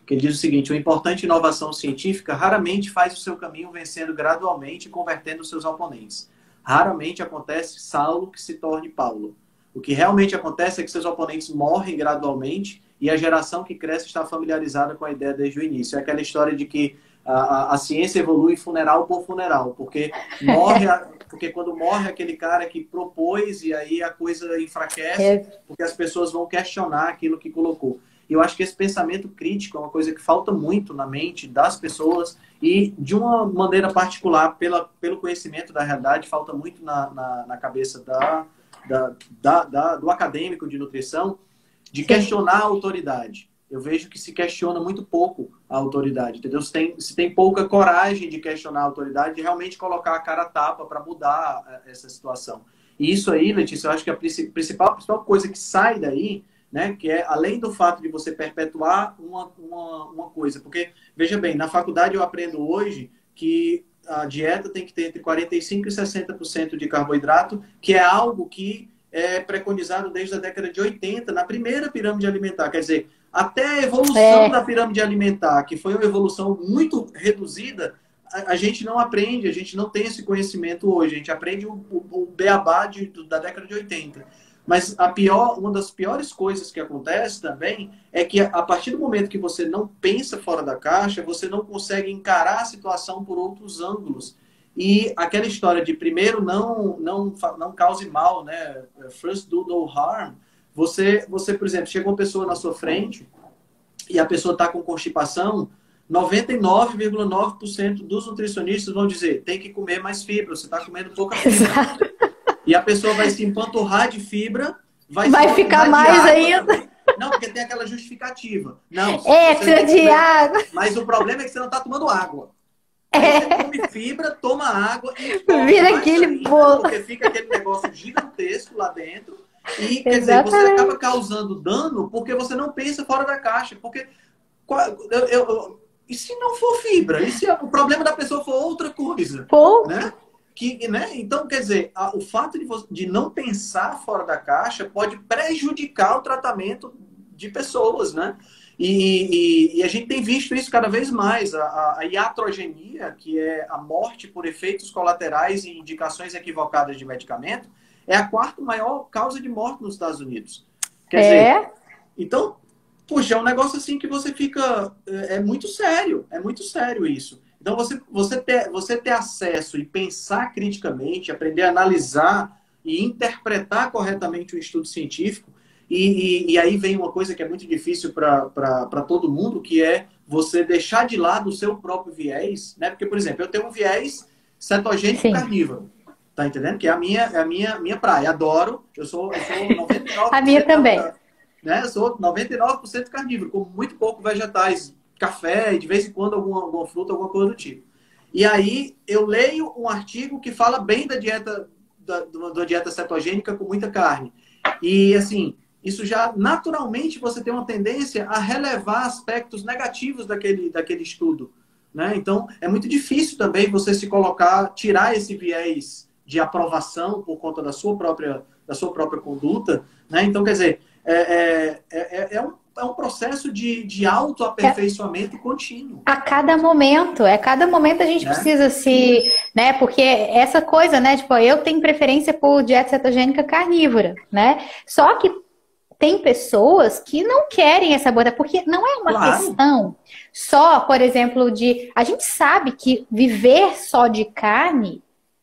que ele diz o seguinte: uma importante inovação científica raramente faz o seu caminho vencendo gradualmente e convertendo os seus oponentes. Raramente acontece Saulo que se torne Paulo. O que realmente acontece é que seus oponentes morrem gradualmente e a geração que cresce está familiarizada com a ideia desde o início. É aquela história de que a, a, a ciência evolui funeral por funeral, porque, morre a, porque quando morre aquele cara que propôs e aí a coisa enfraquece, porque as pessoas vão questionar aquilo que colocou. E eu acho que esse pensamento crítico é uma coisa que falta muito na mente das pessoas e, de uma maneira particular, pela, pelo conhecimento da realidade, falta muito na, na, na cabeça da, da, da, da, do acadêmico de nutrição, de questionar a autoridade. Eu vejo que se questiona muito pouco a autoridade, entendeu? Se tem, se tem pouca coragem de questionar a autoridade, de realmente colocar a cara a tapa para mudar essa situação. E isso aí, Letícia, eu acho que a principal, a principal coisa que sai daí, né, que é além do fato de você perpetuar uma, uma, uma coisa. Porque, veja bem, na faculdade eu aprendo hoje que a dieta tem que ter entre quarenta e cinco por cento e sessenta por cento de carboidrato, que é algo que é preconizado desde a década de oitenta, na primeira pirâmide alimentar. Quer dizer, até a evolução é. da pirâmide alimentar, que foi uma evolução muito reduzida, a, a gente não aprende, a gente não tem esse conhecimento hoje. A gente aprende o, o, o beabá de, da década de oitenta. Mas a pior, uma das piores coisas que acontece também é que a partir do momento que você não pensa fora da caixa, você não consegue encarar a situação por outros ângulos. E aquela história de primeiro não, não, não cause mal, né? First do no harm. Você, você, por exemplo, chega uma pessoa na sua frente e a pessoa está com constipação, noventa e nove vírgula nove por cento dos nutricionistas vão dizer: tem que comer mais fibra, você está comendo pouca fibra. E a pessoa vai se empanturrar de fibra, vai, vai ficar mais ainda. Também. Não, porque tem aquela justificativa. Não, é, precisa de água. Mas o problema é que você não está tomando água. Aí é. Você come fibra, toma água e toma vira aquele bolo. Porque fica aquele negócio gigantesco lá dentro. E, quer dizer, você acaba causando dano porque você não pensa fora da caixa. Porque, eu, eu, eu, e se não for fibra? E se o problema da pessoa for outra coisa? Pô. Né? Que, né? Então, quer dizer, a, o fato de, você, de não pensar fora da caixa pode prejudicar o tratamento de pessoas, né? E, e, e a gente tem visto isso cada vez mais. A, a, a iatrogenia, que é a morte por efeitos colaterais e indicações equivocadas de medicamento, é a quarta maior causa de morte nos Estados Unidos. Quer é? dizer, então, puxa, é um negócio assim que você fica... É, é muito sério, é muito sério isso. Então, você, você, ter, você ter acesso e pensar criticamente, aprender a analisar e interpretar corretamente o estudo científico, e, e, e aí vem uma coisa que é muito difícil para todo mundo, que é você deixar de lado o seu próprio viés, né? Porque, por exemplo, eu tenho um viés cetogênico Sim. carnívoro, tá entendendo? Que é a minha, é a minha, minha praia, adoro, eu sou, eu sou noventa e nove por cento... A minha também. Da, né? Eu sou noventa e nove por cento carnívoro, como muito pouco vegetais, café e de vez em quando alguma, alguma fruta, alguma coisa do tipo. E aí eu leio um artigo que fala bem da dieta, da, da dieta cetogênica com muita carne. E assim, isso já naturalmente você tem uma tendência a relevar aspectos negativos daquele, daquele estudo, né? Então é muito difícil também você se colocar, tirar esse viés de aprovação por conta da sua própria, da sua própria conduta, né? Então, quer dizer, é, é, é, é um É um processo de, de autoaperfeiçoamento é. contínuo. A cada momento. A cada momento a gente é. precisa se... né? Porque essa coisa, né? Tipo, eu tenho preferência por dieta cetogênica carnívora, né? Só que tem pessoas que não querem essa abordagem, porque não é uma claro. questão só, por exemplo, de... A gente sabe que viver só de carne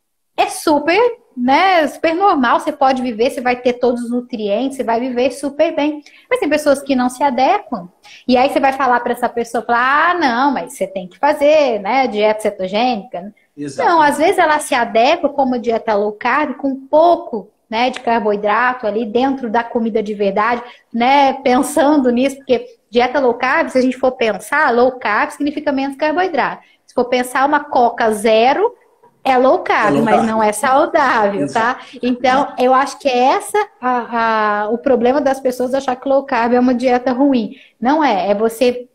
é super... né, super normal, você pode viver, você vai ter todos os nutrientes, você vai viver super bem. Mas tem pessoas que não se adequam. E aí você vai falar para essa pessoa, falar, ah, não, mas você tem que fazer, né, dieta cetogênica. Exato. Não, às vezes ela se adequa como dieta low carb, com pouco, né, de carboidrato ali dentro da comida de verdade, né, pensando nisso, porque dieta low carb, se a gente for pensar, low carb significa menos carboidrato. Se for pensar uma Coca zero, é low carb, é low mas carb. Não é saudável, exato. Tá? Então, eu acho que é essa a, a, o problema das pessoas achar que low carb é uma dieta ruim. Não é, é você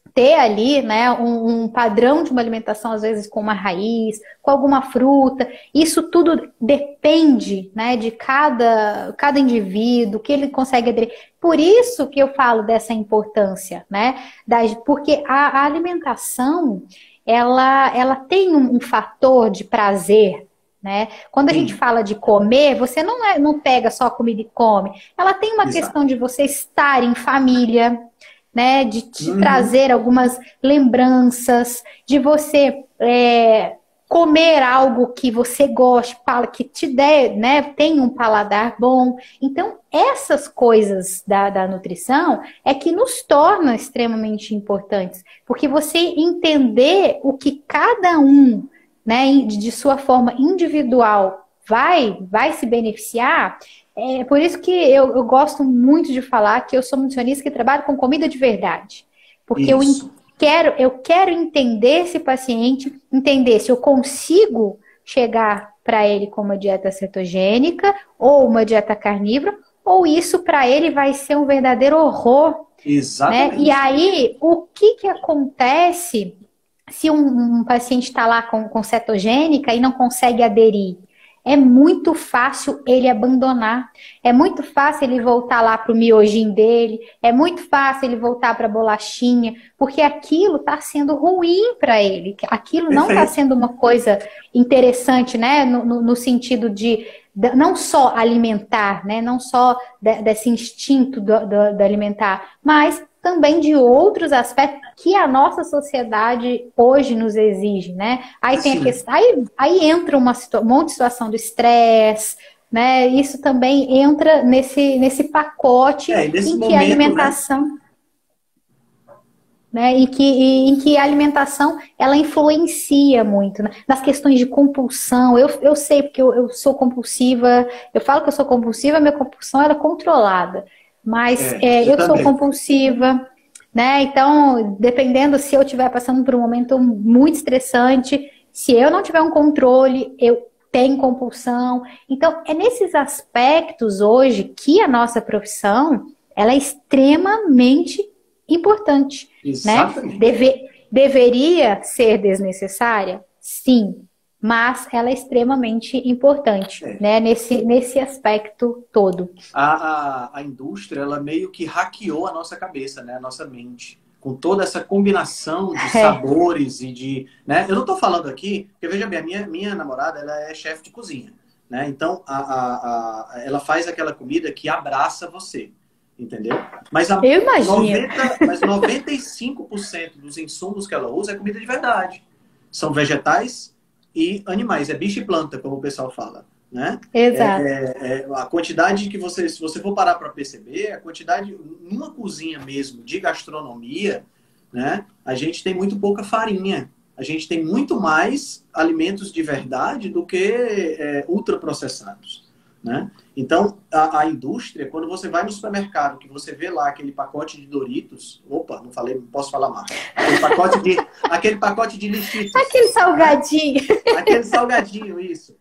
ter ali, né, um, um padrão de uma alimentação, às vezes com uma raiz, com alguma fruta. Isso tudo depende, né, de cada, cada indivíduo, que ele consegue aderir. Por isso que eu falo dessa importância, né, da, porque a, a alimentação, ela, ela tem um, um fator de prazer, né? Quando a Sim. gente fala de comer, você não, é, não pega só a comida e come. Ela tem uma Exato. questão de você estar em família, né? De te Uhum. trazer algumas lembranças, de você é, comer algo que você goste, que te dê, né? Tem um paladar bom. Então, essas coisas da, da nutrição é que nos tornam extremamente importantes. Porque você entender o que cada um, né, de sua forma individual vai, vai se beneficiar, é por isso que eu, eu gosto muito de falar que eu sou nutricionista que trabalho com comida de verdade. Porque eu Isso. quero, eu quero entender esse paciente, entender se eu consigo chegar para ele com uma dieta cetogênica ou uma dieta carnívora, ou isso para ele vai ser um verdadeiro horror. Exatamente. Né? E aí, o que que acontece se um, um paciente está lá com, com cetogênica e não consegue aderir? É muito fácil ele abandonar. É muito fácil ele voltar lá para o miojinho dele. É muito fácil ele voltar para a bolachinha. Porque aquilo está sendo ruim para ele. Aquilo não está sendo uma coisa interessante, né? No, no, no sentido de, de não só alimentar, né? Não só de, desse instinto do, do, do alimentar, mas também de outros aspectos que a nossa sociedade hoje nos exige, né? Aí tem a questão, aí, aí entra uma um monte de situação do estresse, né? Isso também entra nesse, nesse pacote é, nesse em momento, que a alimentação, né? né? Em que, em que a alimentação ela influencia muito, né? Nas questões de compulsão. Eu, eu sei porque eu, eu sou compulsiva, eu falo que eu sou compulsiva, minha compulsão era controlada. Mas É, é, eu eu sou também. compulsiva, né? Então, dependendo se eu estiver passando por um momento muito estressante, se eu não tiver um controle, eu tenho compulsão. Então, é nesses aspectos hoje que a nossa profissão ela é extremamente importante. Exatamente. Né? Deve, deveria ser desnecessária? Sim. Mas ela é extremamente importante, É. né? Nesse, nesse aspecto todo. A, a, a indústria, ela meio que hackeou a nossa cabeça, né? A nossa mente. Com toda essa combinação de É. sabores e de... Né? Eu não estou falando aqui... Porque, veja bem, a minha, minha namorada, ela é chefe de cozinha. Né? Então, a, a, a, ela faz aquela comida que abraça você. Entendeu? Mas, a, Eu imagino. noventa, mas noventa e cinco por cento dos insumos que ela usa é comida de verdade. São vegetais e animais, é bicho e planta, como o pessoal fala, né? Exato. É, é, a quantidade que você, se você for parar para perceber, a quantidade, numa cozinha mesmo, de gastronomia, né? A gente tem muito pouca farinha, a gente tem muito mais alimentos de verdade do que é, ultraprocessados, né? Então, a, a indústria, quando você vai no supermercado, que você vê lá aquele pacote de Doritos, opa, não falei, não posso falar marca, aquele pacote de, aquele pacote de lixitos. Aquele salgadinho. Né? Aquele salgadinho, isso.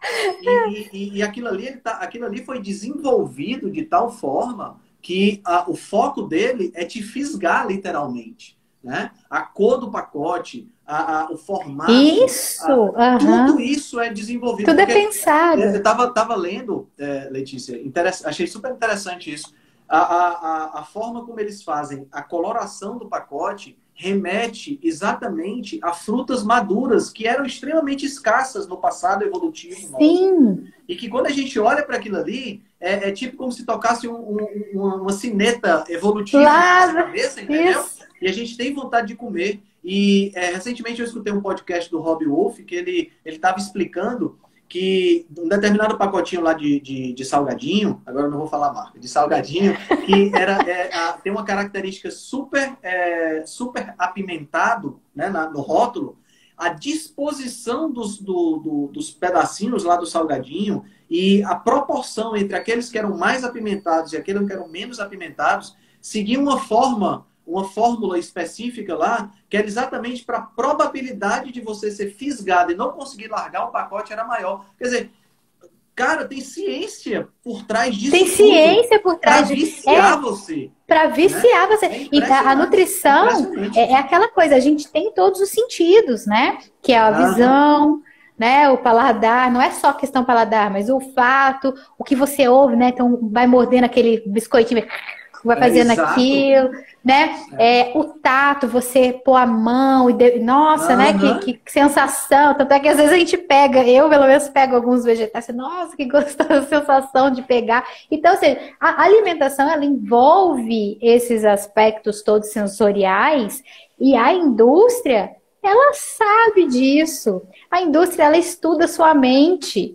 E, e, e aquilo, ali, ele tá, aquilo ali foi desenvolvido de tal forma que a, o foco dele é te fisgar, literalmente. Né? A cor do pacote, a, a, o formato. Isso! A, uhum. Tudo isso é desenvolvido. Tudo é pensado. Eu estava tava lendo, é, Letícia, achei super interessante isso. A, a, a forma como eles fazem a coloração do pacote remete exatamente a frutas maduras que eram extremamente escassas no passado evolutivo nosso. Sim. E que quando a gente olha para aquilo ali, é, é tipo como se tocasse um, um, uma, uma sineta evolutiva Lá, na nossa cabeça, entendeu? isso. E a gente tem vontade de comer. E é, recentemente eu escutei um podcast do Rob Wolf que ele estava explicando que um determinado pacotinho lá de, de, de salgadinho, agora eu não vou falar a marca, de salgadinho, que era, é, a, tem uma característica super, é, super apimentado, né, na, no rótulo, a disposição dos, do, do, dos pedacinhos lá do salgadinho e a proporção entre aqueles que eram mais apimentados e aqueles que eram menos apimentados seguia uma forma, uma fórmula específica lá, que era exatamente para a probabilidade de você ser fisgado e não conseguir largar o pacote era maior. Quer dizer, cara, tem ciência por trás disso Tem tudo. ciência por trás Pra de viciar é, você. para viciar Né? você. É E a, a nutrição impressionante. é, é aquela coisa, a gente tem todos os sentidos, né? Que é a Aham. visão, né? O paladar, não é só questão paladar, mas o olfato, o que você ouve, né? Então vai mordendo aquele biscoitinho, vai É, fazendo exato. aquilo, né? É, o tato, você pôr a mão e de- nossa, né? Aham. Que, que sensação. Tanto é que às vezes a gente pega, eu pelo menos pego alguns vegetais, assim, nossa, que gostosa sensação de pegar. Então, assim, a alimentação ela envolve esses aspectos todos sensoriais e a indústria, ela sabe disso. A indústria, ela estuda sua mente.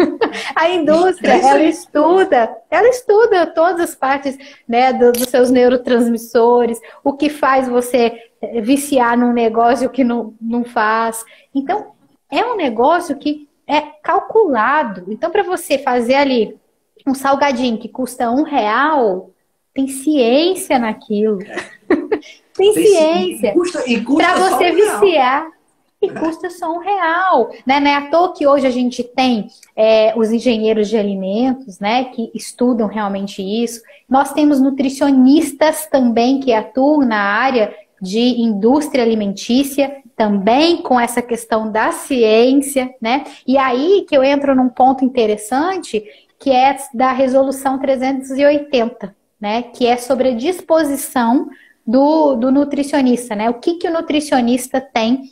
A indústria, É isso ela aí. estuda, ela estuda todas as partes, né, do- dos seus neurotransmissores, o que faz você eh, viciar num negócio que não, não faz. Então, é um negócio que é calculado. Então, para você fazer ali um salgadinho que custa um real, tem ciência naquilo. Tem Tem ci- ciência. E custa, e custa Para só você um real. viciar. E custa só um real, né? Não é à toa que hoje a gente tem é, os engenheiros de alimentos, né? Que estudam realmente isso. Nós temos nutricionistas também que atuam na área de indústria alimentícia, também com essa questão da ciência, né? E aí que eu entro num ponto interessante, que é da resolução trezentos e oitenta, né? Que é sobre a disposição do, do nutricionista, né? O que, que o nutricionista tem,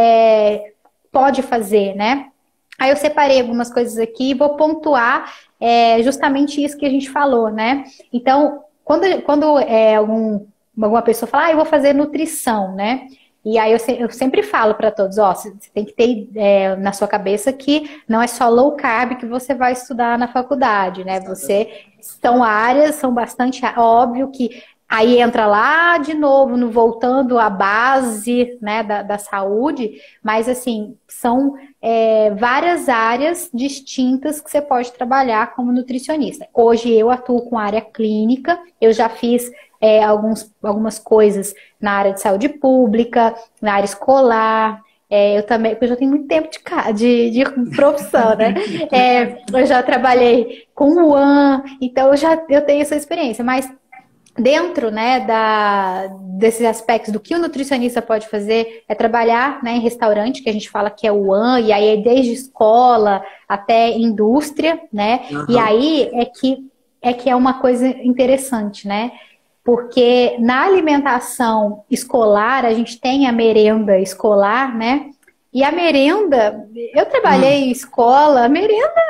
é, pode fazer, né? Aí eu separei algumas coisas aqui e vou pontuar é, justamente isso que a gente falou, né? Então, quando, quando é, algum, alguma pessoa fala, ah, eu vou fazer nutrição, né? E aí eu, se, eu sempre falo para todos, ó, você tem que ter é, na sua cabeça que não é só low carb que você vai estudar na faculdade, né? Você, são áreas, são bastante, óbvio que aí entra lá de novo, no, voltando à base, né, da, da saúde, mas assim, são é, várias áreas distintas que você pode trabalhar como nutricionista. Hoje eu atuo com área clínica, eu já fiz é, alguns, algumas coisas na área de saúde pública, na área escolar. É, eu também, porque eu já tenho muito tempo de, de, de profissão, né? É, eu já trabalhei com o U A N, então eu já eu tenho essa experiência, mas dentro, né, da, desses aspectos do que o nutricionista pode fazer é trabalhar, né, em restaurante, que a gente fala que é o U A N, e aí é desde escola até indústria, né? Uhum. E aí é que, é que é uma coisa interessante, né? Porque na alimentação escolar, a gente tem a merenda escolar, né? E a merenda, eu trabalhei em escola, a merenda,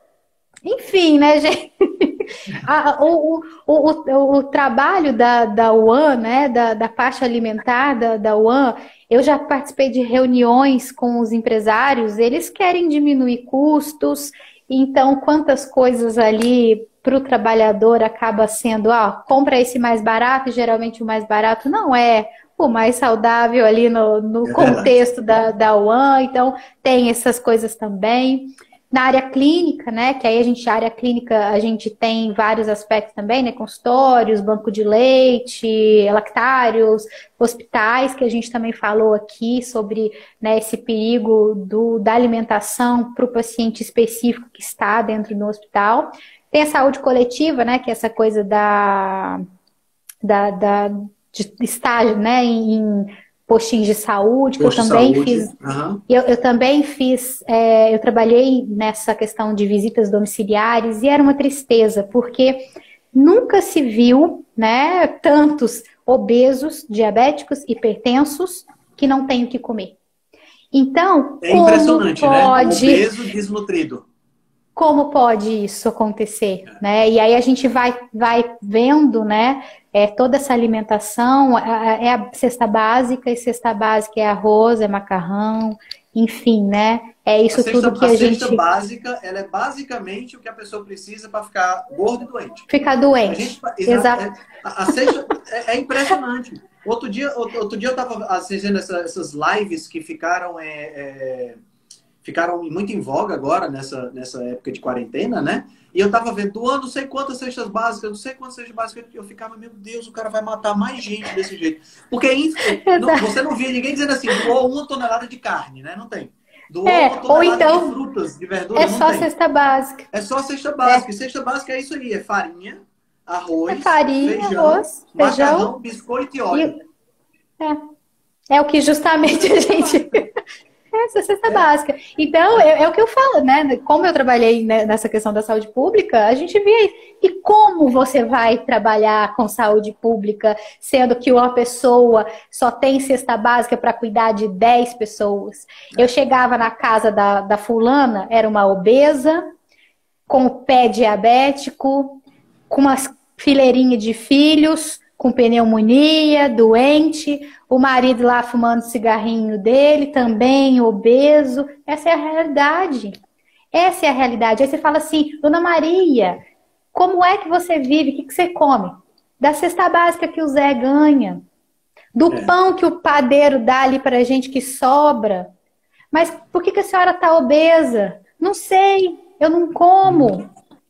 enfim, né, gente? A, o, o, o, o trabalho da, da U A N, né, da, da parte alimentar da, da U A N, eu já participei de reuniões com os empresários, eles querem diminuir custos, então quantas coisas ali para o trabalhador acaba sendo, ó, compra esse mais barato, e geralmente o mais barato não é o mais saudável ali no, no é contexto da, da U A N, então tem essas coisas também. Na área clínica, né, que aí a gente, a área clínica, a gente tem vários aspectos também, né, consultórios, banco de leite, lactários, hospitais, que a gente também falou aqui sobre, né, esse perigo do, da alimentação para o paciente específico que está dentro do hospital. Tem a saúde coletiva, né, que é essa coisa da, da, da de estágio, né, em postinhos de saúde, Posto que eu também saúde. fiz. Uhum. Eu, eu também fiz, é, eu trabalhei nessa questão de visitas domiciliares e era uma tristeza, porque nunca se viu, né, tantos obesos, diabéticos, hipertensos que não têm o que comer. Então, é como impressionante, pode... né? Obeso desnutrido. Como pode isso acontecer, né? E aí a gente vai, vai vendo, né, é, toda essa alimentação, é a cesta básica, e cesta básica é arroz, é macarrão, enfim, né? É isso cesta, tudo que a, a gente... A cesta básica, ela é basicamente o que a pessoa precisa para ficar gordo e doente. Ficar doente, a gente, exato. É, a, a cesta é, é impressionante. Outro dia, outro, outro dia eu estava assistindo essa, essas lives que ficaram... É, é... ficaram muito em voga agora, nessa, nessa época de quarentena, né? E eu tava vendo, doando não sei quantas cestas básicas, não sei quantas cestas básicas, eu ficava, meu Deus, o cara vai matar mais gente desse jeito. Porque não, você não via ninguém dizendo assim, doou uma tonelada de carne, né? Não tem. doou É, uma ou tonelada então de frutas, de verduras, é não só tem. cesta básica. É só cesta básica. E cesta básica é isso aí, é farinha, É arroz, farinha, feijão, arroz, macarrão, feijão biscoito e e óleo. é, é o que justamente a gente. Essa cesta É. básica. Então, é, é o que eu falo, né? Como eu trabalhei né, nessa questão da saúde pública, a gente vê isso. E como você vai trabalhar com saúde pública, sendo que uma pessoa só tem cesta básica para cuidar de dez pessoas? Eu chegava na casa da, da fulana, era uma obesa, com o pé diabético, com uma fileirinha de filhos, com pneumonia, doente, o marido lá fumando cigarrinho dele, também obeso. Essa é a realidade. Essa é a realidade. Aí você fala assim, Dona Maria, como é que você vive? O que, que você come? Da cesta básica que o Zé ganha. Do É. pão que o padeiro dá ali pra gente que sobra. Mas por que, que a senhora tá obesa? Não sei, eu não como.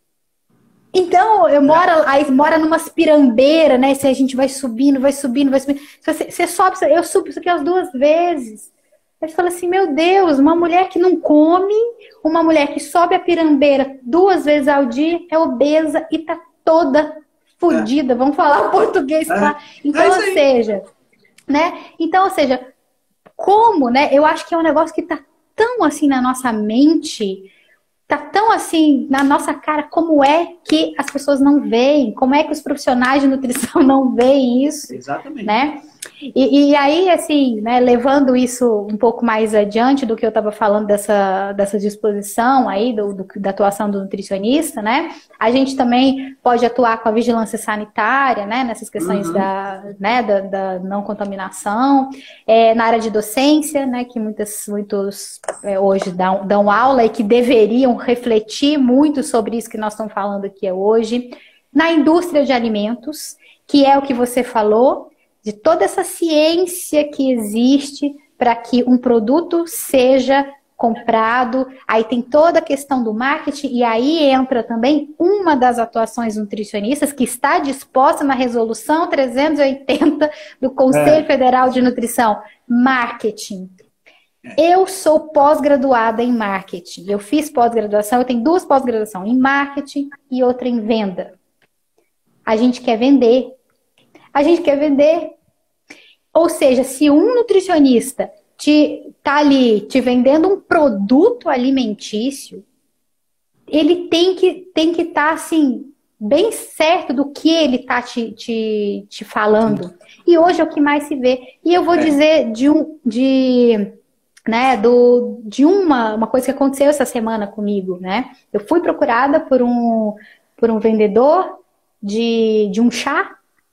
Então, eu moro, aí mora numa pirambeira, né? Se a gente vai subindo, vai subindo, vai subindo. Você, você sobe, eu subo isso aqui as duas vezes. Aí você fala assim, meu Deus, uma mulher que não come, uma mulher que sobe a pirambeira duas vezes ao dia, é obesa e tá toda fodida. É. Vamos falar o português, É. tá? Então, É ou seja, né? Então, ou seja, como, né? Eu acho que é um negócio que tá tão assim na nossa mente, tá tão assim na nossa cara, como é que as pessoas não veem, como é que os profissionais de nutrição não veem isso. Exatamente. Né? E, e aí, assim, né, levando isso um pouco mais adiante do que eu estava falando dessa, dessa disposição aí, do, do, da atuação do nutricionista, né? A gente também pode atuar com a vigilância sanitária, né? Nessas questões uhum. da, né, da, da não contaminação, é, na área de docência, né? Que muitas, muitos é, hoje dão, dão aula e que deveriam refletir muito sobre isso que nós estamos falando aqui hoje. Na indústria de alimentos, que é o que você falou, de toda essa ciência que existe para que um produto seja comprado. Aí tem toda a questão do marketing e aí entra também uma das atuações nutricionistas que está disposta na resolução trezentos e oitenta do Conselho é. Federal de Nutrição, marketing. Eu sou pós-graduada em marketing. Eu fiz pós-graduação, eu tenho duas pós-graduações, em marketing e outra em venda. A gente quer vender. A gente quer vender. Ou seja, se um nutricionista te, tá ali te vendendo um produto alimentício, ele tem que tem que estar tá, assim, bem certo do que ele está te, te, te falando. E hoje é o que mais se vê. E eu vou é. dizer de um de, né, do, de uma, uma coisa que aconteceu essa semana comigo, né? Eu fui procurada por um, por um vendedor de, de um chá,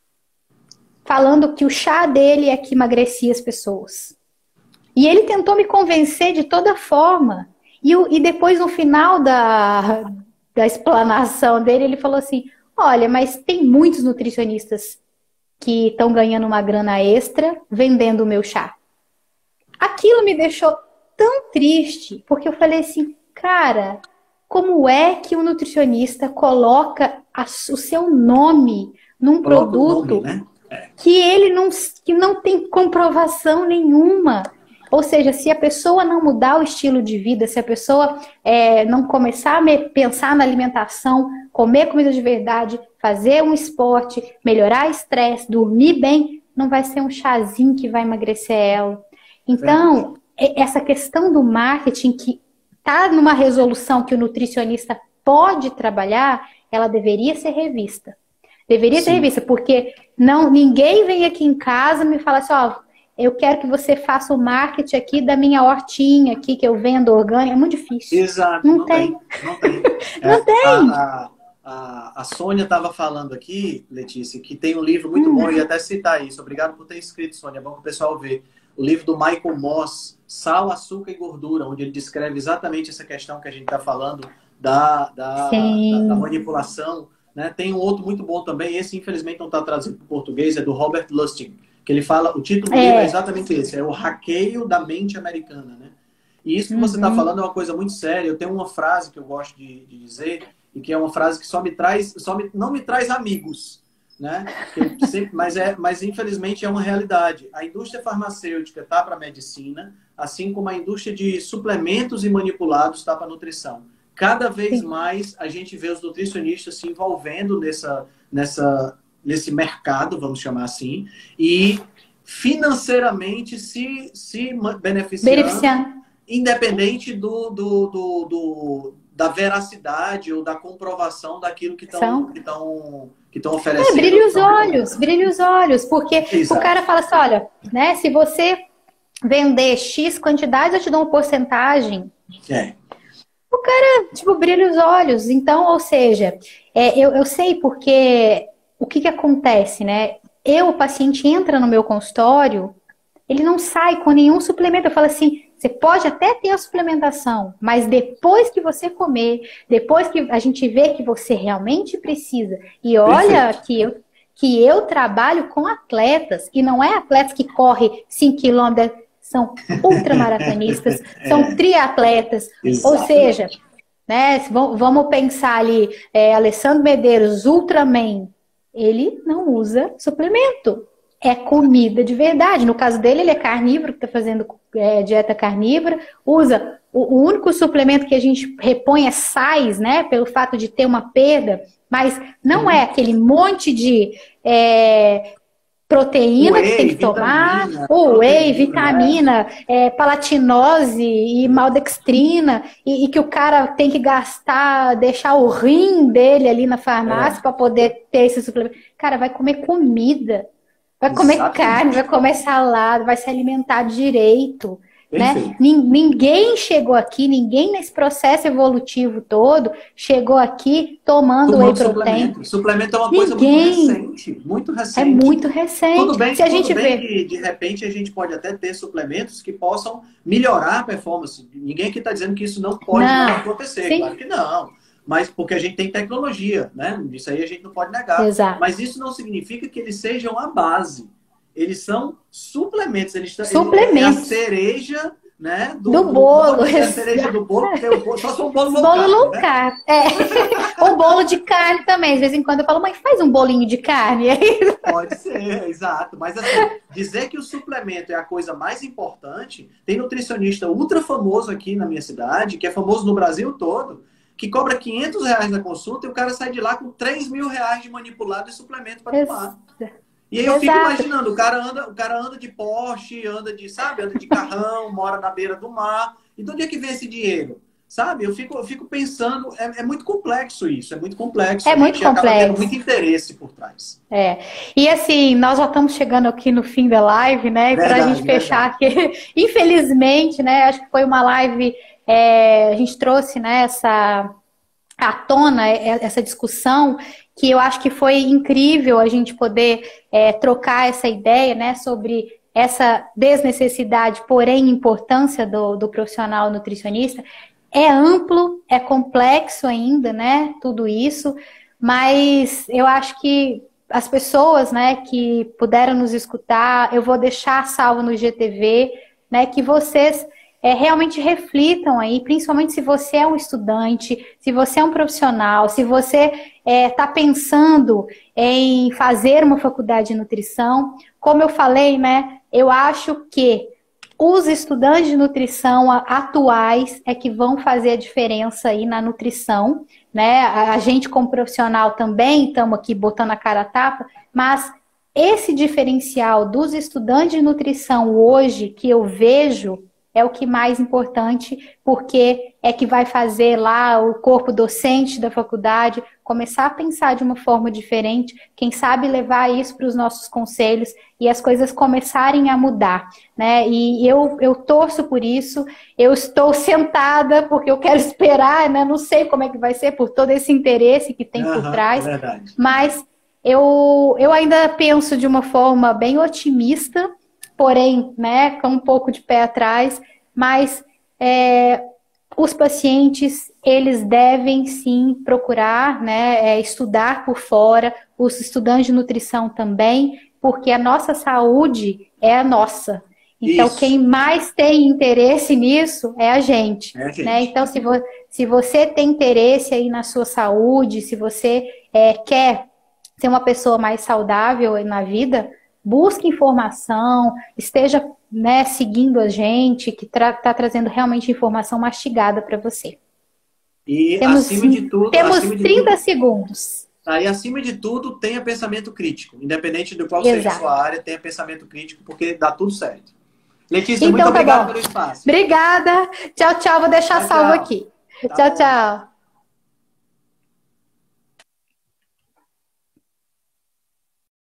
falando que o chá dele é que emagrecia as pessoas. E ele tentou me convencer de toda forma. E, e depois, no final da, da explanação dele, ele falou assim, olha, mas tem muitos nutricionistas que estão ganhando uma grana extra vendendo o meu chá. Aquilo me deixou tão triste, porque eu falei assim, cara, como é que o nutricionista coloca a, o seu nome num coloca produto... O nome, né? Que ele não, que não tem comprovação nenhuma. Ou seja, se a pessoa não mudar o estilo de vida, se a pessoa é, não começar a pensar na alimentação, comer comida de verdade, fazer um esporte, melhorar estresse, dormir bem, não vai ser um chazinho que vai emagrecer ela. Então, é. essa questão do marketing que está numa resolução que o nutricionista pode trabalhar, ela deveria ser revista. Deveria Sim. ser revista, porque não, ninguém vem aqui em casa e me fala assim, ó, eu quero que você faça o marketing aqui da minha hortinha aqui, que eu vendo orgânico. É muito difícil. Exato. Não, não tem. tem. Não tem. não é, tem. A, a, a Sônia estava falando aqui, Letícia, que tem um livro muito hum. bom, eu ia até citar isso. Obrigado por ter escrito, Sônia. É bom que o pessoal vê. O livro do Michael Moss, Sal, Açúcar e Gordura, onde ele descreve exatamente essa questão que a gente está falando da, da, da, da manipulação. Né? Tem um outro muito bom também, esse infelizmente não está traduzido para o português, é do Robert Lustig, que ele fala, o título do é. livro é exatamente esse, é o hackeio da mente americana, né? E isso que uhum. você está falando é uma coisa muito séria. Eu tenho uma frase que eu gosto de, de dizer, e que é uma frase que só me traz, só me, não me traz amigos, né? Que sempre, mas, é, mas, infelizmente, é uma realidade. A indústria farmacêutica está para a medicina, assim como a indústria de suplementos e manipulados está para a nutrição. Cada vez Sim. mais a gente vê os nutricionistas se envolvendo nessa, nessa, nesse mercado, vamos chamar assim, e financeiramente se, se beneficiando, beneficiando. Independente do, do, do, do, da veracidade ou da comprovação daquilo que estão que estão que estão oferecendo. É, brilha os olhos, brilha os olhos, porque Exato. O cara fala assim, olha, né, se você vender X quantidade, eu te dou uma porcentagem. É. O cara, tipo, brilha os olhos. Então, ou seja, é, eu, eu sei porque o que que acontece, né? Eu, o paciente entra no meu consultório, ele não sai com nenhum suplemento. Eu falo assim, você pode até ter a suplementação, mas depois que você comer, depois que a gente vê que você realmente precisa. E olha que eu, que eu trabalho com atletas, e não é atletas que correm cinco quilômetros, são ultramaratonistas, é. São triatletas. Exato. Ou seja, né, vamos pensar ali, é, Alessandro Medeiros, Ultraman, ele não usa suplemento. É comida de verdade. No caso dele, ele é carnívoro, que está fazendo é, dieta carnívora, usa o, o único suplemento que a gente repõe é sais, né? Pelo fato de ter uma perda, mas não é aquele monte de é, proteína whey, que tem que tomar, ou whey, vitamina, é, palatinose e maltodextrina, e, e que o cara tem que gastar, deixar o rim dele ali na farmácia é. Para poder ter esse suplemento. Cara, vai comer comida. Vai comer Exatamente. Carne, vai comer salada, vai se alimentar direito. Né? Ninguém chegou aqui, ninguém nesse processo evolutivo todo chegou aqui tomando, tomando whey protein. Suplemento. Suplemento é uma coisa ninguém. muito recente. Muito recente. É muito recente. Tudo bem, Se a tudo gente bem vê... que de repente a gente pode até ter suplementos que possam melhorar a performance. Ninguém aqui está dizendo que isso não pode não. Não acontecer. Sim. Claro que não. Mas porque a gente tem tecnologia, né? Isso aí a gente não pode negar. Exato. Mas isso não significa que eles sejam a base. Eles são suplementos. Eles suplementos. É a cereja, né? Do, do bolo. bolo é a cereja do bolo, porque o bolo, só são bolo low bolo carb. Low né? carb. É. O bolo de carne também. De vez em quando eu falo, mãe, faz um bolinho de carne. Pode ser, exato. Mas assim, dizer que o suplemento é a coisa mais importante, tem nutricionista ultra famoso aqui na minha cidade, que é famoso no Brasil todo, que cobra quinhentos reais na consulta e o cara sai de lá com três mil reais de manipulado e suplemento para tomar. E aí eu Exato. Fico imaginando, o cara, anda, o cara anda de Porsche, anda de, sabe, anda de carrão, mora na beira do mar. E de onde é que vem esse dinheiro? Sabe? Eu fico, eu fico pensando, é, é muito complexo isso, é muito complexo. É muito complexo. Acaba tendo muito interesse por trás. É. E assim, nós já estamos chegando aqui no fim da live, né? Para a gente fechar verdade. Aqui, infelizmente, né? Acho que foi uma live... É, a gente trouxe, né, essa à tona, essa discussão, que eu acho que foi incrível a gente poder é, trocar essa ideia, né, sobre essa desnecessidade, porém importância do, do profissional nutricionista. É amplo, é complexo ainda, né, tudo isso, mas eu acho que as pessoas, né, que puderam nos escutar, eu vou deixar salvo no G T V, né, que vocês É, realmente reflitam aí, principalmente se você é um estudante, se você é um profissional, se você está é, pensando em fazer uma faculdade de nutrição. Como eu falei, né, eu acho que os estudantes de nutrição atuais é que vão fazer a diferença aí na nutrição, né? A gente como profissional também estamos aqui botando a cara a tapa, mas esse diferencial dos estudantes de nutrição hoje que eu vejo é o que mais importante, porque é que vai fazer lá o corpo docente da faculdade começar a pensar de uma forma diferente, quem sabe levar isso para os nossos conselhos e as coisas começarem a mudar, né? E eu, eu torço por isso, eu estou sentada porque eu quero esperar, né? Não sei como é que vai ser por todo esse interesse que tem uhum, por trás, é mas eu, eu ainda penso de uma forma bem otimista, porém, né, com um pouco de pé atrás, mas é, os pacientes, eles devem sim procurar, né, é, estudar por fora, os estudantes de nutrição também, porque a nossa saúde é a nossa. Então, Isso. quem mais tem interesse nisso é a gente. É a gente. Né? Então, se, vo se você tem interesse aí na sua saúde, se você é, quer ser uma pessoa mais saudável na vida, busque informação, esteja, né, seguindo a gente, que está tra trazendo realmente informação mastigada para você. E temos, acima de tudo... Temos acima de trinta tudo, segundos. Aí, acima de tudo, tenha pensamento crítico. Independente de qual Exato. seja a sua área, tenha pensamento crítico, porque dá tudo certo. Letícia, então, muito tá obrigado bom. pelo espaço. Obrigada. Tchau, tchau. Vou deixar tchau, salvo tchau. aqui. Tá tchau, bom. tchau.